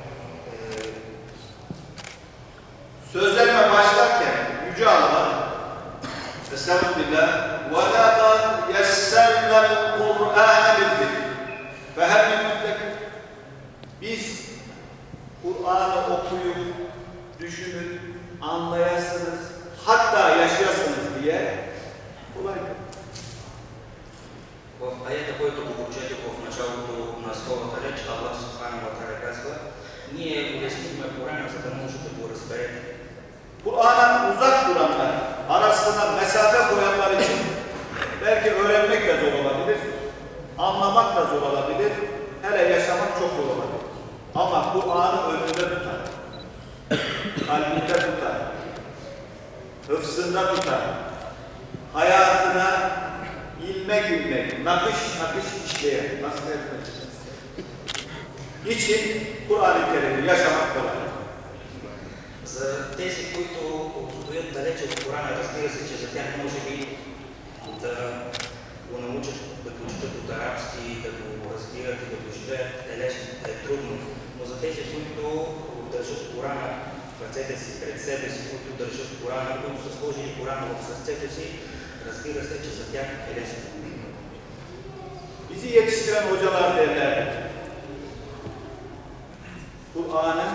Sözlerime başlarken Yüce Allah Estağfirullah وَلَقَدْ يَسَّرْنَا الْقُرْآنَ لِلذِّكْرِ فَهَلْ مِنْ مُدَّكِرٍ. Biz Kur'an'ı okuyup, düşünüp, anlayasınız, hatta yaşayasınız diye kolay. В аята, който го прочетох в началото на своята реч, Аллах Субхану ва Тааля казва: ние улеснихме Корана, за да може да го разберете. Kur'an'a uzak duranlar, arasına mesafe koyanlar için belki öğrenmek de zor olabilir, anlamak da zor olabilir, hele yaşamak çok zor olabilir. Ama Kur'an'ı önünde tutar, kalbinde tutar, hıfzında tutar, hayatına ilmek ilmek, nakış nakış işleyen, nasıl etmek için Kur'an-ı Kerim'i yaşamak kolay. За тези, които стоят далече от Корана, разбира се, че за тях може би да го научат да го четат от арабски, да го разбират и да го живеят е лесно, е трудно. Но за тези, които държат Корана в ръцете си, пред себе си, които държат Корана, които са сложили Корана в сърцето си, разбира се, че за тях е лесно. Bizi yetiştiren hocalar derler. Kur'an'ın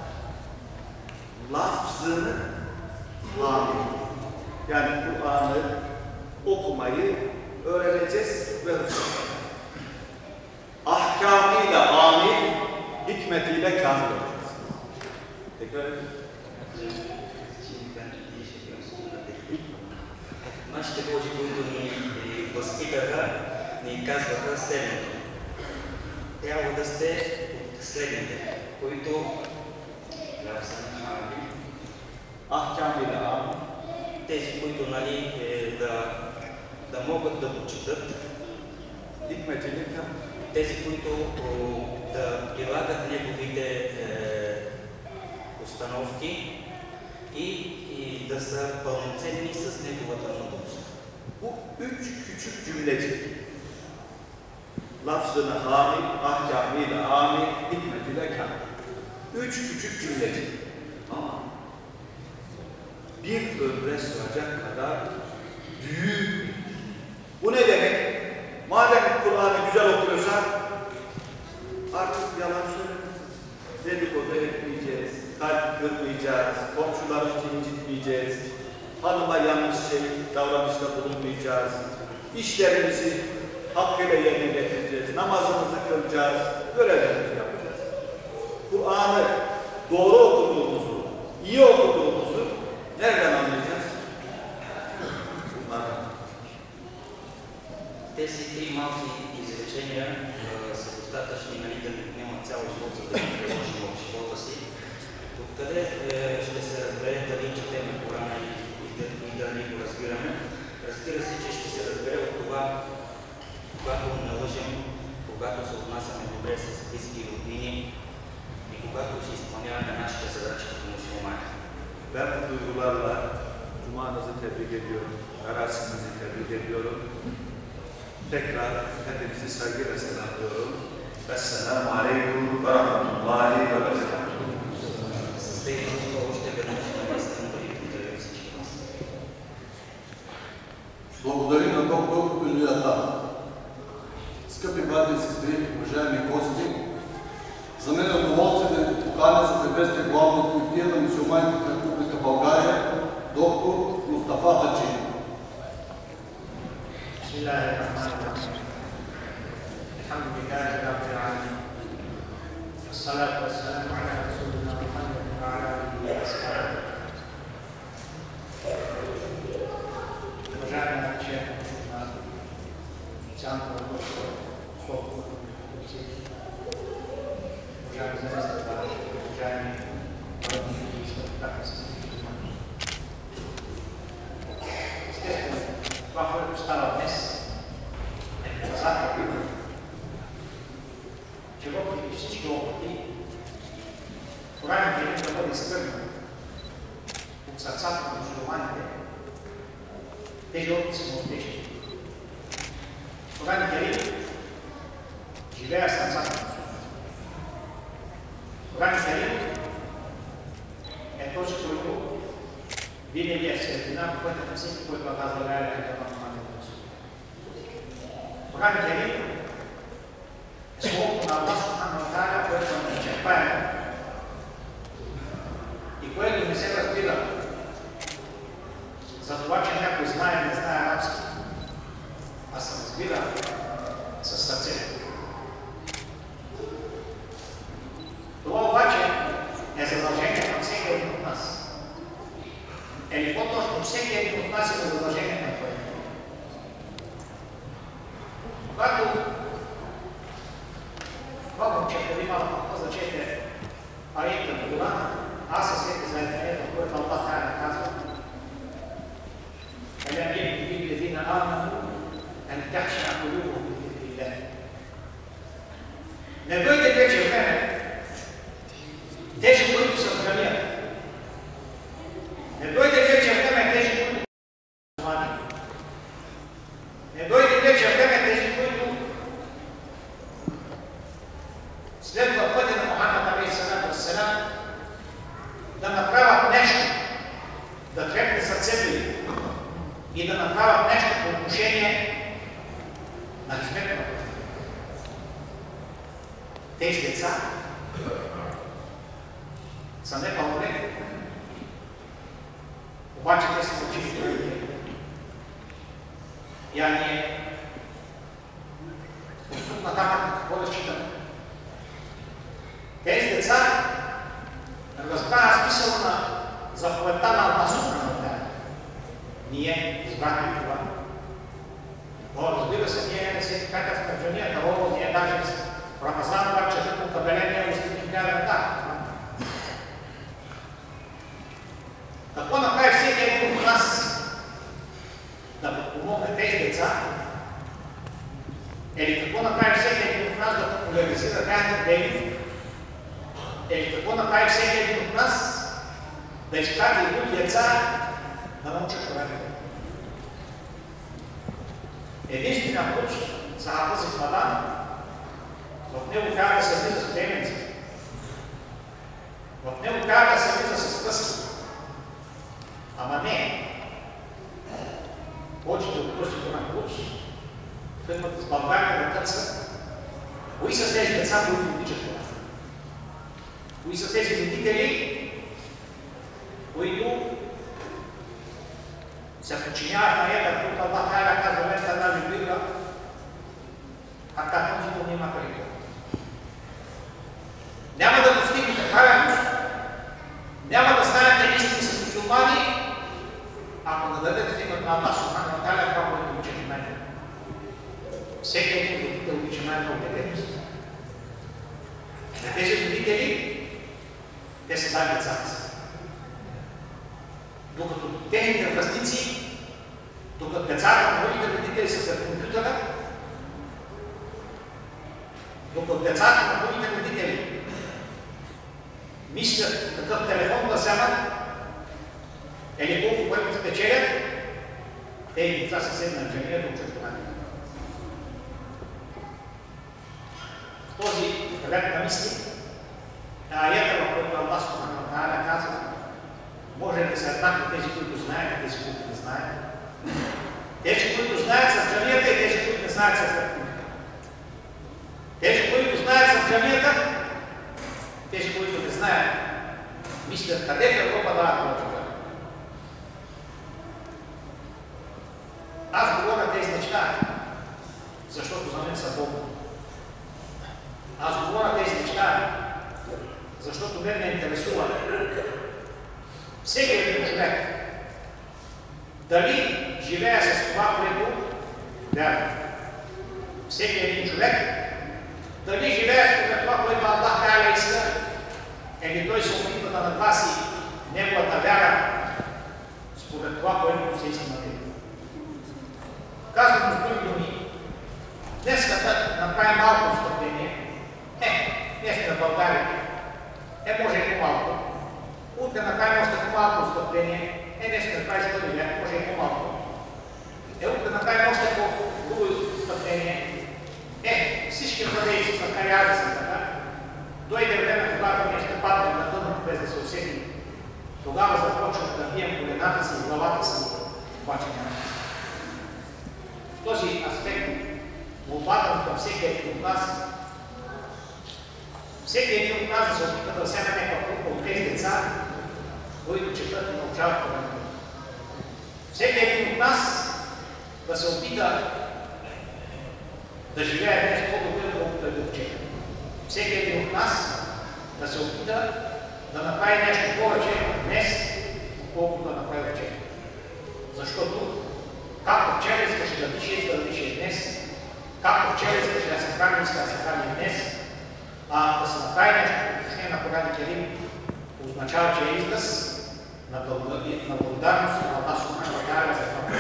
lafzını hamil. Yani Kur'an'ı okumayı öğreneceğiz ve ahkamıyla amil, hikmetiyle kamil olacağız. Tekrar edin. Нашите Божи, които ни възпитаха, ни казваха следното: трябва да сте следните, които ahkamıyla amil. Тези, които да могат да го четат, Hikmetiyle kamil. тези, които да прилагат неговите установки и да са пълноценни с неговата мъдрост. Bu üç küçük cümlecik. Lafzını hamil, ahkamıyla amil, hikmetiyle kamil. Üç küçük cümlecik. Ama bir ömre sığacak kadar büyük. Bu ne demek? Madem Kur'an'ı güzel okuyorsak artık yalan söylemeyeceğiz. Dedikodu etmeyeceğiz, kalp kırmayacağız, komşularımızı incitmeyeceğiz, hanıma yanlış davranışta bulunmayacağız, işlerimizi hakkıyla yerine getireceğiz, namazımızı kılacağız, görevlerimizi yapacağız. Kur'an'ı doğru okuduğumuzu, iyi okuduğumuzu nereden anlayacağız? Тези три малки изречения са достатъчни, нали, да не няма цял живот, за да ги приложим в живота си. Откъде ще се разбере дали четем Корана и дали го разбираме? Разбира се, че ще се разбере от това, когато не лъжем, когато се отнасяме добре с близки и роднини и когато си изпълняваме нашите задачи като мюсюлмани. Ben bu duygularla Cuma'nızı tebrik ediyorum, Arasınızı tebrik ediyorum. Tekrar hepinizi saygıyla selamlıyorum. Esselamu Aleyküm ve Rahmetullahi ve Berekatuhu. С тези чувства още веднъж наистина ви благодаря всички вас. Благодарим на доктор Пилията. Скъпи брати и сестри, уважаеми гости, за мен е удоволствие да ви поканя за приветствие главната комития на мюсюлманите в Република България, доктор Мустафа Хаджи. Bismillahirrahmanirrahim. Alhamdulillahi Rabbil Alamin. Wassalatu wassalamu ala Rasulina Muhammad wa ala alihi wa ashabihi. Уважаеми член на специалната работа, уважаеми заместник, уважаеми народни представители. Естествено, това, което става днес, е показател, че въпреки всички опити, Коран Керим да бъде изтърнат от сърцата на мюсюлманите, тези опити са неуспешни. Коран Керим живее в сърцата на мюсюлманите. Коран Керим е този, който винаги е светлина, по която на всеки, който казва ля иляха илlallah Мухаммад расулуллах. Коран Керим е словото на Аллах субхану ва та'аля, което е неизчерпаемо и което не се разбира за това, че някой знае или не знае арабски, а се разбира със сърцето. Това обаче е задължение на всеки един от нас. Или по-точно всеки един от нас е задължение на това. Когато това момче преди малко зачете аята на Корана, аз се сетих за една аята, в която Аллах Та'аля казва: „Елем я'ни лиллезина аману ан тахша'a кулубухум лилlah“. Не дойде вече време тези, които са в джамията, не дойде вече време тези, които са мусулмани, не дойде вече време тези, които следва пътя на Мухаммад алейхиссалату вассалам, да направят нещо, да трепне сърцето им и да направят нещо по отношение на хизмета на пътя. Тези деца са непълнолетни, обаче те са учили родители. Я ние от тук нататък какво да считаме? Тези деца разбраха смисъл на заповедта на Аллах субхану ва та'аля. Ние избрахме това. Но разбира се, ние не се какът в джамията, ние даже в Рамазан обаче по кабеления устни гледаме так. Какво направи всеки един от нас да подпомогне тези деца? Или какво направи всеки един от нас да популяризира тяхната дейност? Или какво направи всеки един от нас да изпрати други деца да научат Корана? Единственият курс за Хафъз Исмадан, в него трябва да се влиза с племенци. В него трябва да се влиза с пръски. Ама не. Повечето от курсите на курс тръгват с България да търсят кои са тези деца, които обичат това. Кои са тези родители, които се подчиняват на аята, които Аллах Та'аля казва: „Лен таналул бирра хатта тунфиқу мимма тухиббун“. Няма да постигнете правилност, няма да станете истински мюсюлмани, ако не дадете в името на Аллах субхану ва та'аля това, което обичате най-много. Всеки един да обича най-много детето си. На тези родители, те са дали децата си. Докато техните връстници, докато децата на моите родители са пред компютъра, докато децата на моите родители мислят какъв телефон да вземат или колко пари спечелят, тези деца се седнат в джамия да учат това. В този ред на мисли, аята, в който Аллах Субхану ва Та'аля казва, може да са еднакви тези, които знаят, и тези, които не знаят. Тези, които знаят са в джамията и тези, които не знаят са в джамията. Тези, които знаят са в джамията, тези, които не знаят, мислят къде в Европа дават повече. Аз говоря тези неща, защото за мен са Бог. Аз говоря тези неща, защото мен ме интересува всеки един човек дали живее с това, което вярва. Всеки един човек дали живее с това, което Аллах Та'аля иска, или той се опитва да нагласи неговата вяра според това, което се иска на него. Казвам с други думи, днес да направим малко встъпление, днес сме в България, може и по-малко. Утре направим още по-малко встъпление, днес сме в 21 век, може и по-малко. Утре направим още по-хубаво встъпление, всички владейци са кариази са така. Дойде време, когато ние ще паднем на дъното, без да се усетим. Тогава започват да бием колената си и главата си, обаче няма. В този аспект молбата към всеки един от нас, всеки един от нас да се опита да вземе някаква група от тези деца, които четат и научават Корана. Всеки един от нас да се опита да живее днес по-добре, колкото е бил вчера. Всеки един от нас да се опита да направи нещо повече днес, колкото да направи вчера. Защото както вчера искаше да дише, иска да дише днес, както вчера искаше да се храни, иска да се храни днес, да се направи нещо по отношение на Коран Керим, означава, че е изказ на благодарност на Аллах Субхану ва Та'аля за това.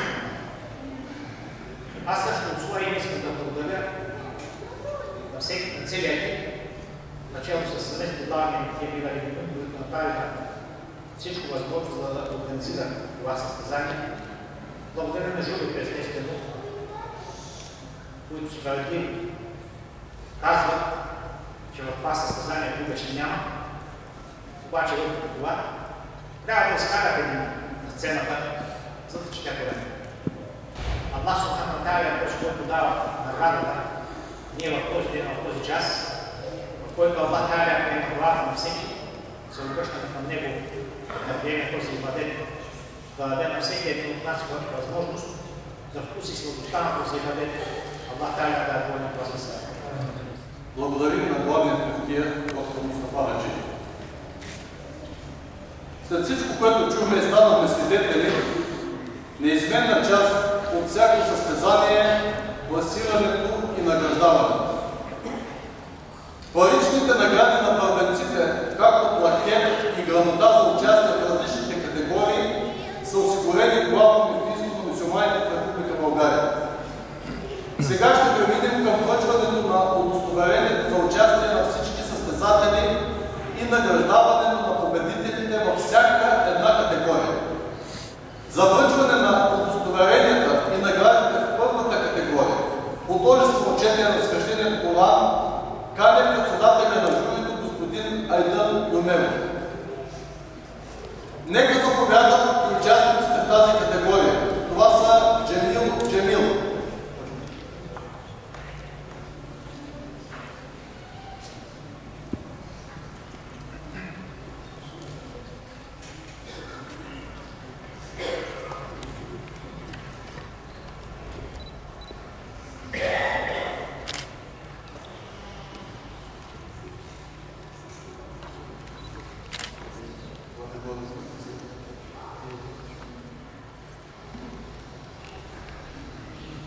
Аз също от своя име искам да благодаря на всеки, на целия екип, начало с съвместно даване на тия бивали, които направиха всичко възможно за да организира това състезание. Благодаря на журито, естествено, които справедливо казват, че в това състезание повече няма. Обаче въпреки това, трябва да изкарате на сцената, за да чете време. Аллах Субхану ва Та'аля е този, който дава наградата. Ние в този ден, в този час, в който Аллах Та'аля приема правата на всеки, се обръщаме към Него да приеме този ибадет, да даде на всеки един от нас възможност да вкуси сладостта на този ибадет. Аллах Та'аля да е болен това със. Благодарим на главния муфтия доктор Мустафа Хаджи. След всичко, което чухме и станахме свидетели, неизменна част от всяко състезание, класирането и награждаването. Паричните награди на първенците, както плакет и грамота за участие в различните категории, са осигурени главно мюфтийство на мюсюлманите в Република България. Сега ще преминем към връчването на удостоверението за участие на всички състезатели и награждаването на победителите във всяка една категория. За връчване на удостоверенията и наградите в първата категория по тожество учение на свещения Коран каня председателя на журито господин Айдан Юмеров. Нека заповядат и участниците в тази категория. Това са Джемил Джемил.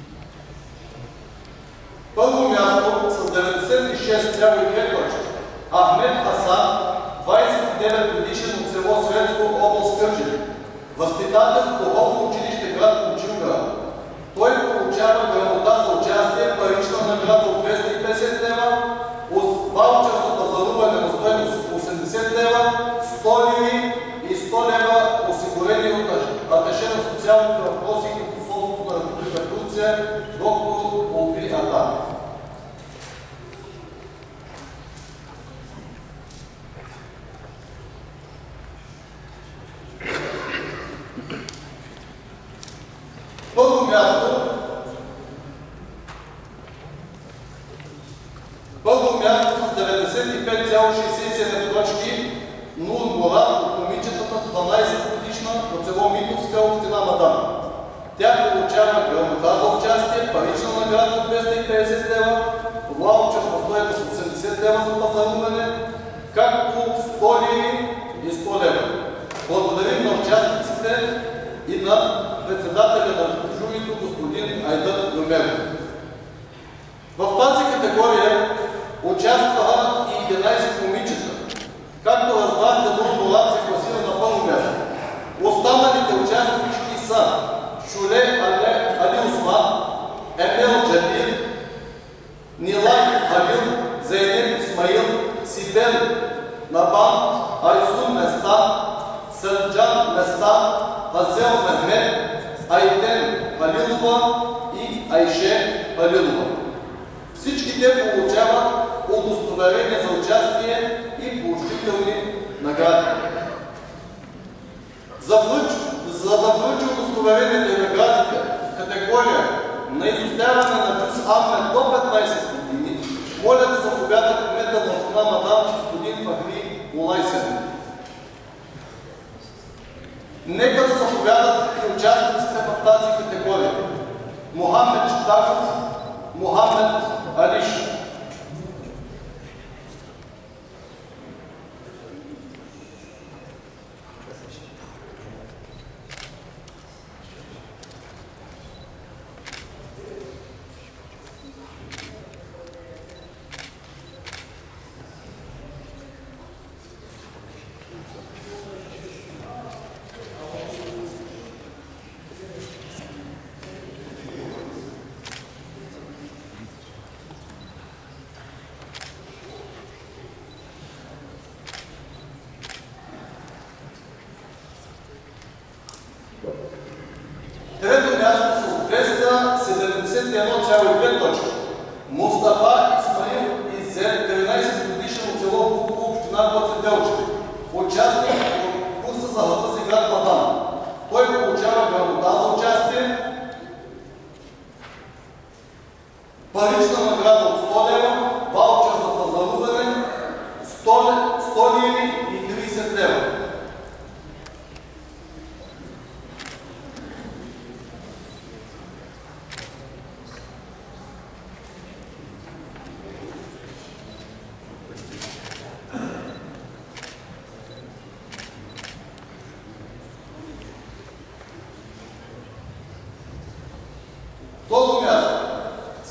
Първо място с 96,2 точки Ахмед Хасан, 29 годишен от село Светско, област Кърджали, възпитател в духовно училище град Момчилград. Той получава грамота за участие, парична награда от 250 лева, ваучер за пазаруване на стойност 80 лева, 100 ливи и 100 лева осигурени от аташе на социалните въпроси и посолството на Република Турция, доктор Олби Атан. Първо място с 95,67 точки Нур Мурад от момичетата 12 годишна от село Митовска, община Мадан. Тя получава грамота за участие, парична награда от 250 лева, ваучер на стойност 80 лева за пазаруване, както 100 ливи и 100 лева. Благодарим на участниците и на председателя на журито господин Айдър Гумеров. В тази категория участваха и 11 момичета. Както разбрахте, Нур Мурад се класира на първо място. Останалите участнички са Шуле Али Осман, Емел Джабир, Нилай Халил, Зейнеп Исмаил, Сибен Набан, Айсун Местан, Сърджан Местан, Азел Мехмед, Айтен Халилова и Айше Халилова. Всички те получават удостоверение за участие и поощрителни награди. За да връчи удостоверението и наградите в категория на изостяване на Джус Ахмед до 15 години, моля да заповяда кмета на община Мадан господин Фахри Улайсен. Нека да заповядат и участниците в тази категория. Мохамед Читаков, Мохамед Алиш. Трето място с 271,5 точки. Мустафа Исмаил Изер, 13 годишен от село Буково, община Гоцеделче. Участник в курса за хафъз и град Мадан. Той получава грамота за участие, парична награда от 100 лева, ваучер за пазаруване, 100 ливи и 30 лева. Второ място с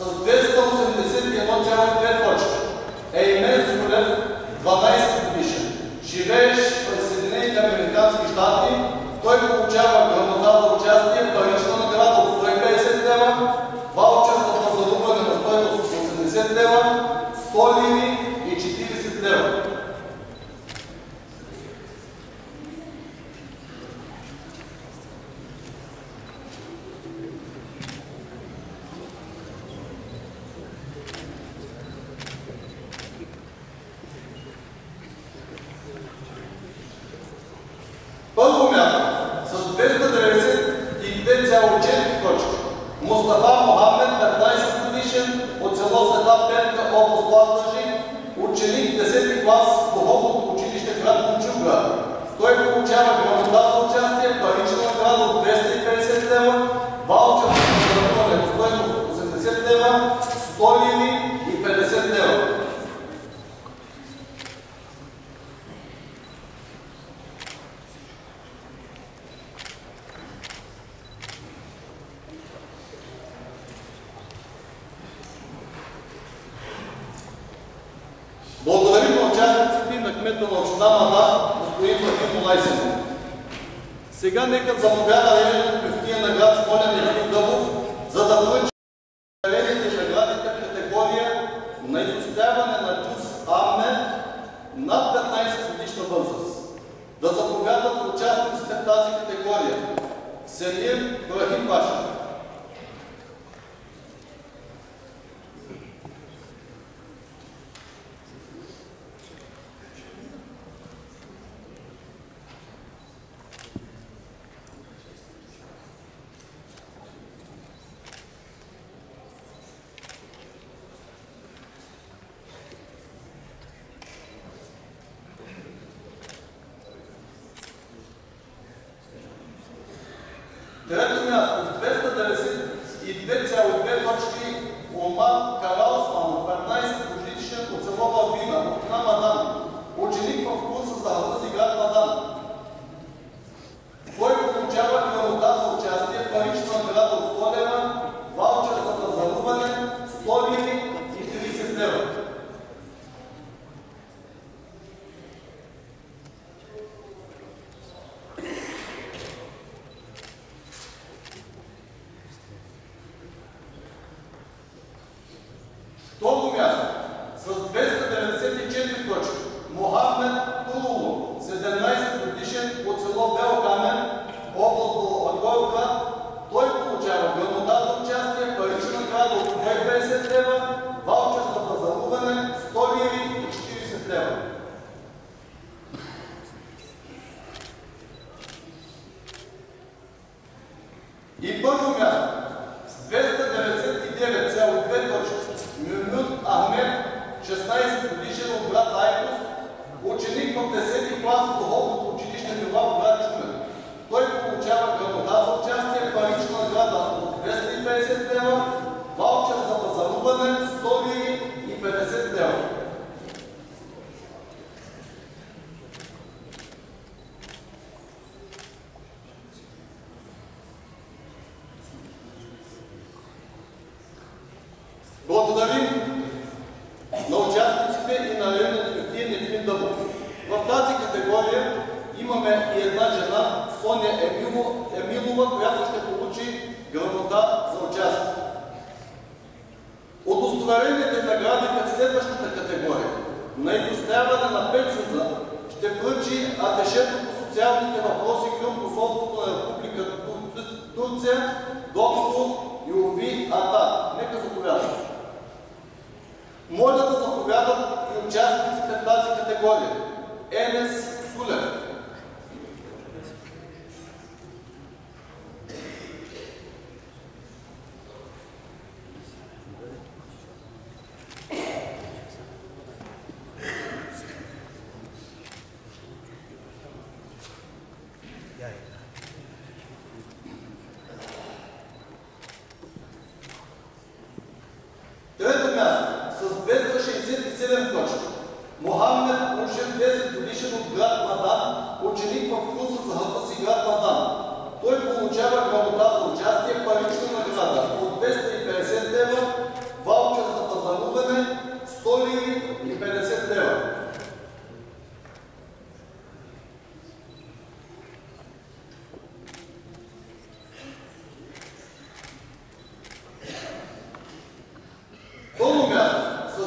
281,2 точки Еймен Сулев, 12 годишен, живеещ в Съединените американски щати. Той получава грамота за участие, парична награда от 150 лева, ваучер за пазаруване на стойност 80 лева, 100 ливи и 40 лева. Първо място с 292,4 точки Мустафа Мохамед, 15 годишен от село Света Петка, област Пазарджик, ученик 10 клас в духовното училище град Момчилград. Той получава грамота за участие, парична награда от 250 лева, ваучер за пазаруване на стойност 80 лева, 100 ливи и 50 лева. Благодарим на участие кмета на община Мадан, господин Фахим Молайсин. Сега нека заповяда районният мюфтия на град Смолян Елин Дъбов, за да връчи наредените наградите в категория на изостяване на джуз Ахмед над 15 годишна възраст. Да заповядат участниците в тази категория: Селим Брахим Паша. Трето място с 292,2 точки Омар Караусман, 15 годишен от село Балбина, община Мадан, ученик в курса за хафъз и град Мадан. Той получава грамота за участие, парична награда от 100 лева, ваучер за пазаруване, 100 лири и 30 лева. Второ място с 294 точки Мохамед Тулулу, 17 годишен от село Бел Камен, област Благоевград. Той получава грамота за участие, парична награда от 150 лева, ваучер за пазаруване, 100 лири и 40 лева. И първо място с 299,2 точки Мюрмюн Ахмед, 16 годишен от град Айкос, ученик в 10-ти клас в духовното училище Мила в град Шумен. Той получава грамота за участие, парична награда от 250 лева, ваучер за пазаруване, 100 лири и 50 лева. Благодарим на участниците и на районният мюфтия Елин Дъбов. В тази категория имаме и една жена, Соня Емилова, която ще получи грамота за участие. Удостоверените награди в следващата категория на изостяване на 5 джуза ще връчи аташето по социалните въпроси към посолството на Република Турция, доктор Юви Ата. Нека заповядат. Моля да заповядат и участниците в тази категория. Енес Сулев. Трето място с 267 точки Мохамед Ушев, 10 годишен от град Мадан, ученик в курса за хафъз и град Мадан. Той получава грамота за участие, парична награда от 250 лева, ваучер за пазаруване, 100 лири и 50 лева. Пълно място с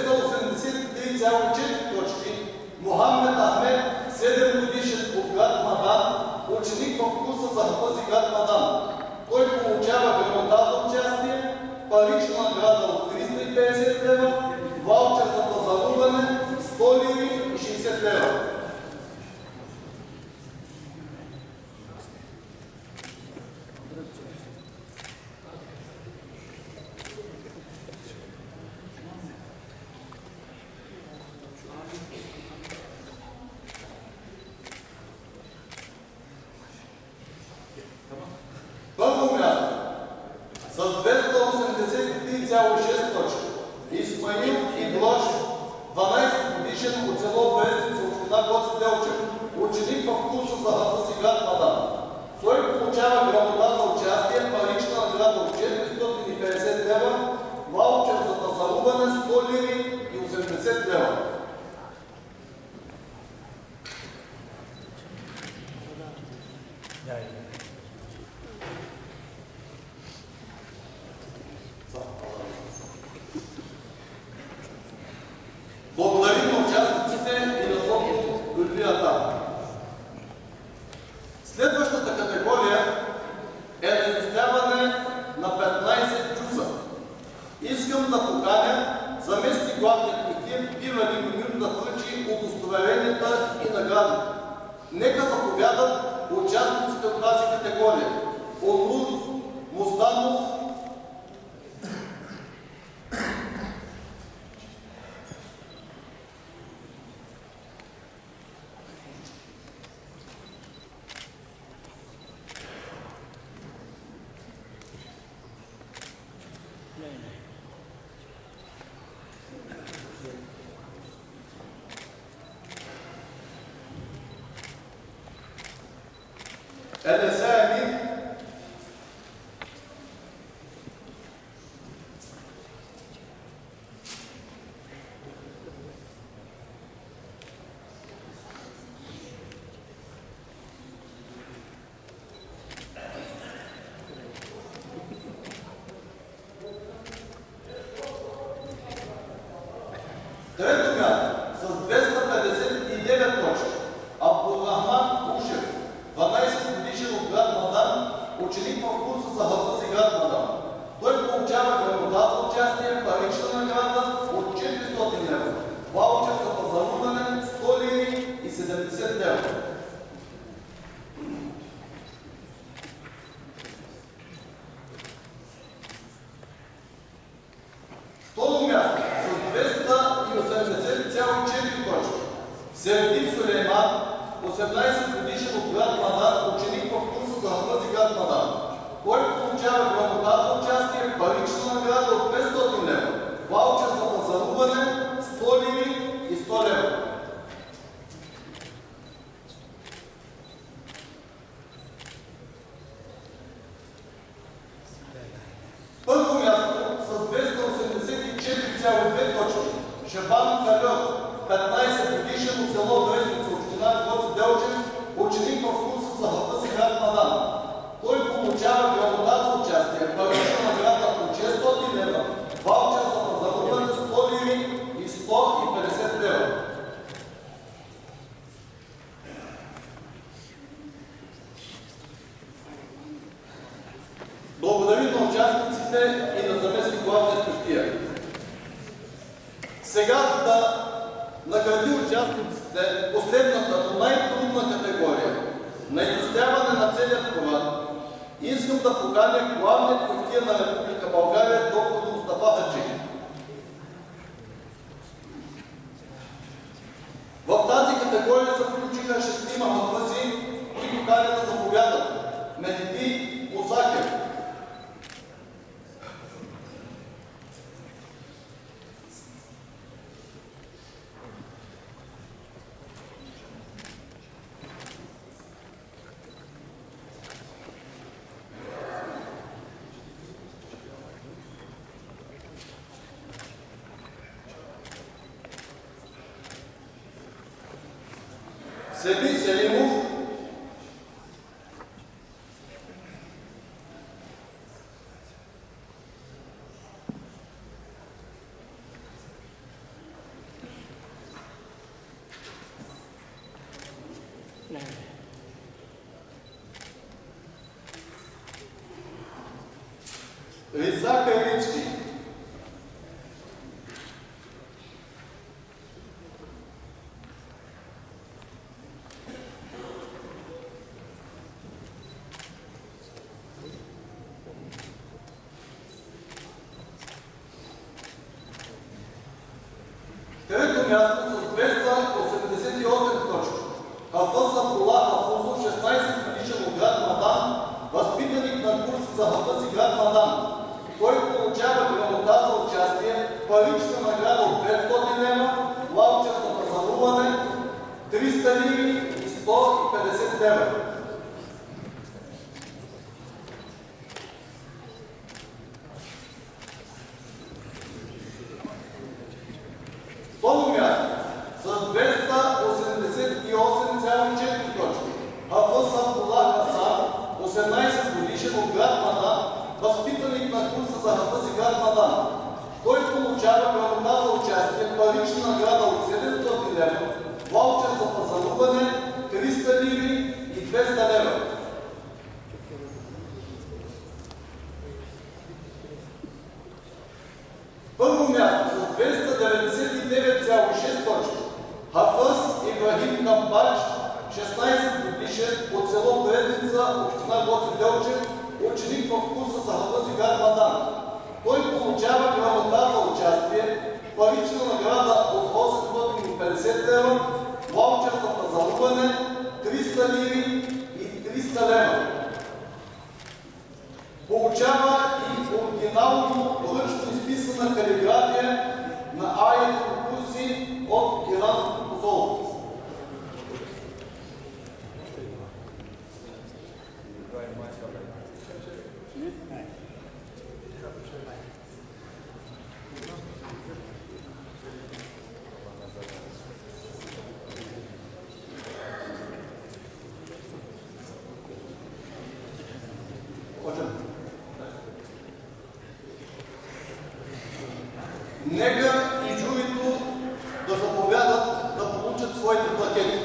283,4 точки Мохамед Ахмед, 7 годишен от град Мадан, ученик в курса за хафъз и град Мадан. Той получава грамота за участие, парична награда от 350 лева, ваучер за пазаруване, 100 лири и 60 лева. Първо място с 283,6 точки Исмаил Иблош, 12 годишен от село Брестица, община Гоце Делчев, ученик в курса за хафъз и град Мадан. Той получава грамота за участие, парична награда от 450 лева, ваучер за пазаруване, 100 лири и 80 лева. Искам да поканя заместник главния кметир Бива Любомир да връчи удостоверенията и наградите. Нека заповядат участниците от тази категория. Онур Мустанов, Елеса Емин, трето място с 259 точки Абдулрахман Ушев, 12 годишен от град Мадан, ученик в курса за хълта си град Мадан. Той получава грамота за участие, парична награда от 400 лева, ваучер за пазаруване 100 лири и 70 лева. Второ място с 280,4 точки Сердин Сулейман, 18 годишен от град Мадан, ученик в курса за хълта си град Мадан. Който получава грамота за участие, парична награда от 500 лева, ваучер за пазаруване 100 лири и 100 лева. Първо място с 284,2 точки Шабан Калев, 15 годишен от село Брезница, община Гоце Делчев, ученик в курса за хълта си град Мадан. Той получава грамота за участие, парична награда от 600 лева, ваучер за пазаруване 100 лири и 150 лева. Благодарим на участниците и на заместник главния кметир. Сега да награди участниците последната, но най-трудна категория на изясняване на целият план. Искам да поканя главния кметир на Република България доктор Мустафа Хаджи. В тази категория се включиха 6 хафъзи, които каня да заповядат. Мехди Мусакер, Семи Селимов, Риза Кавицки, трето място с 288 точки Хафъз Абдулла Хафузов, 16 годишен от град Мадан, възпитаник на курса за хафъз и град Мадан. Той получава грамота за участие, парична награда от 500 лева, ваучер за пазаруване 300 лири и 150 лева. Второ място с 288,4 точки Хафъз Абдулла Хасан, 18 годишен от град Мадан, възпитаник на курса за хафъз и град Мадан. Той получава грамота за участие, парична награда от 700 лева, ваучер за пазаруване 300 лири и 200 лева. Вадим Камбач, 16 годишен, от село Брезница, община Гоце Делчев, ученик в курса за Хлъзигар Мадан. Той получава грамота за участие, парична награда от 850 лева, ваучер за пазаруване, 300 лири и 300 лева. Получава и оригинално ръчно изписана калиграфия на аятни курси от Иранското посолство. Нека и журито да заповядат да получат своите плакети.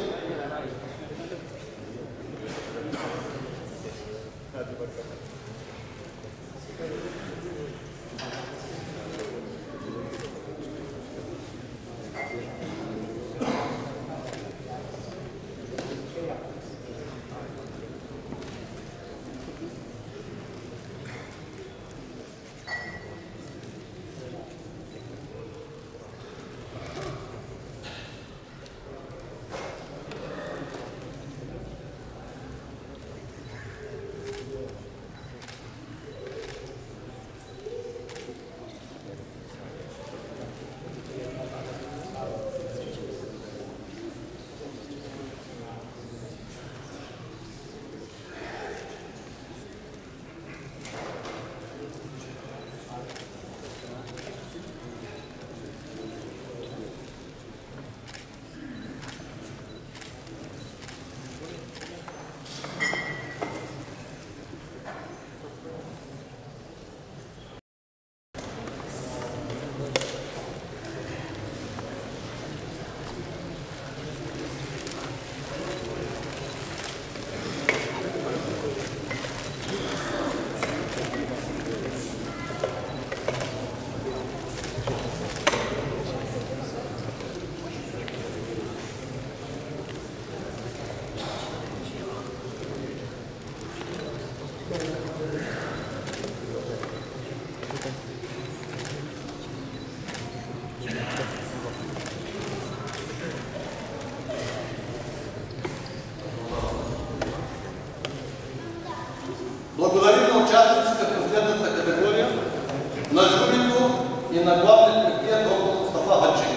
Благодарим на участниците в последната категория, на журито и на главния прекия доктор Мустафа Хаджи.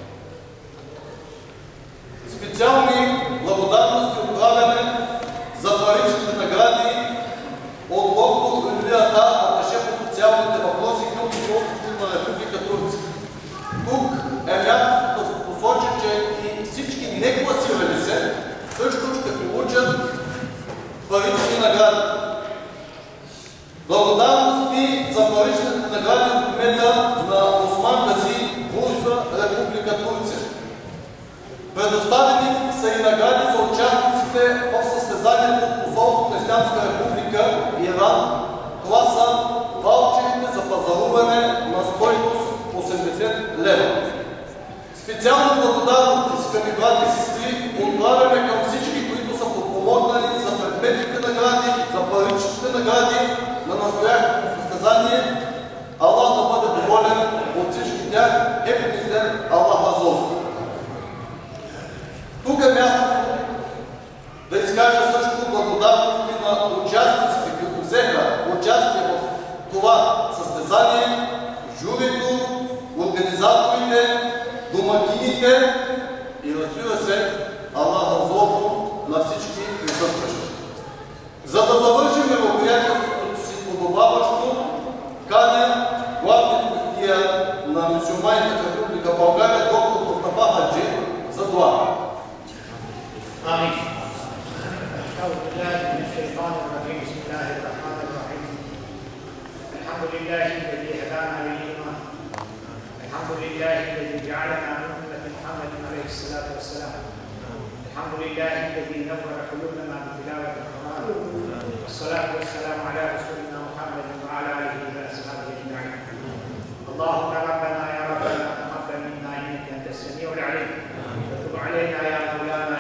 Специални благодарности отправяме за паричните награди от доктор Илията, аташе по социалните въпроси към посолството на Република Турция. Тук е мястото да се посочи, че и всички некласирали се също ще получат парични награди. Благодарности за паричните награди от кмета на Осман Гази, Бурса, Република Турция. Предоставени са и награди за участниците в състезанието от посолството на Ислямска република Иран. Това са ваучерите за пазаруване на стойност 80 лева. Специални благодарности, скъпи брати и сестри, отправяме към всички, които са подпомогнали за предметните награди, за паричните награди на настоящото състезание. Аллах да бъде доволен от всички тях. Епитис ден, Аллах Азов. Тук е мястото да изкажа също благодарности на участниците, които взеха участие в това състезание, журито, организаторите, домакините и разбира се, Аллах Азов на всички присъстващи. За да завършим мероприятието си подобаващо, каня главният прекия на мюсюлманите в Република България, доктор Мустафа Хаджи, за дуа. آمين. أعوذ بالله من الشيطان الرجيم. بسم الله الرحمن الرحيم. الحمد لله الذي هدانا للإيمان. الحمد لله الذي جعلنا من أمة محمد عليه الصلاة والسلام. الحمد لله الذي نور قلوبنا بتلاوة القرآن. والصلاة والسلام على رسولنا محمد وعلى آله وأصحابه أجمعين. اللهم ربنا يا ربنا تقبل منا إنك أنت السميع العليم. وتب علينا يا مولانا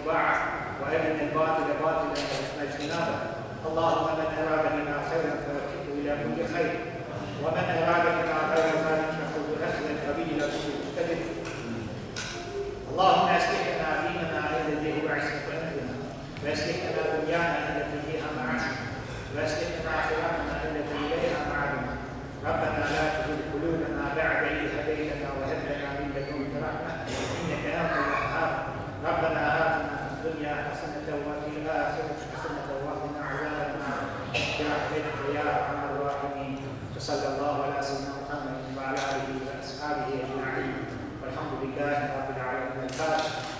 اتباعه وارنا الباطل باطلا وارزقنا اجتنابه. اللهم من اراد بنا خيرا فوفقه الى كل خير، ومن اراد بنا غير ذلك فخذ اخذا قبيلا مستجد. اللهم اصلح لنا ديننا الذي هو عصمه امرنا، واصلح لنا دنيانا التي فيها معاشنا، واصلح لنا اخرتنا التي اليها معادنا. ربنا لا تزغ قلوبنا بعد إذ هديتنا وهب لنا من لدنك رحمة إنك أنت الوهاب. ربنا آتنا في الدنيا حسنة وفي الآخرة حسنة وقنا عذاب النار برحمتك يا أرحم الراحمين. وصلى الله على سيدنا محمد وعلى آله وأصحابه أجمعين والحمد لله رب العالمين.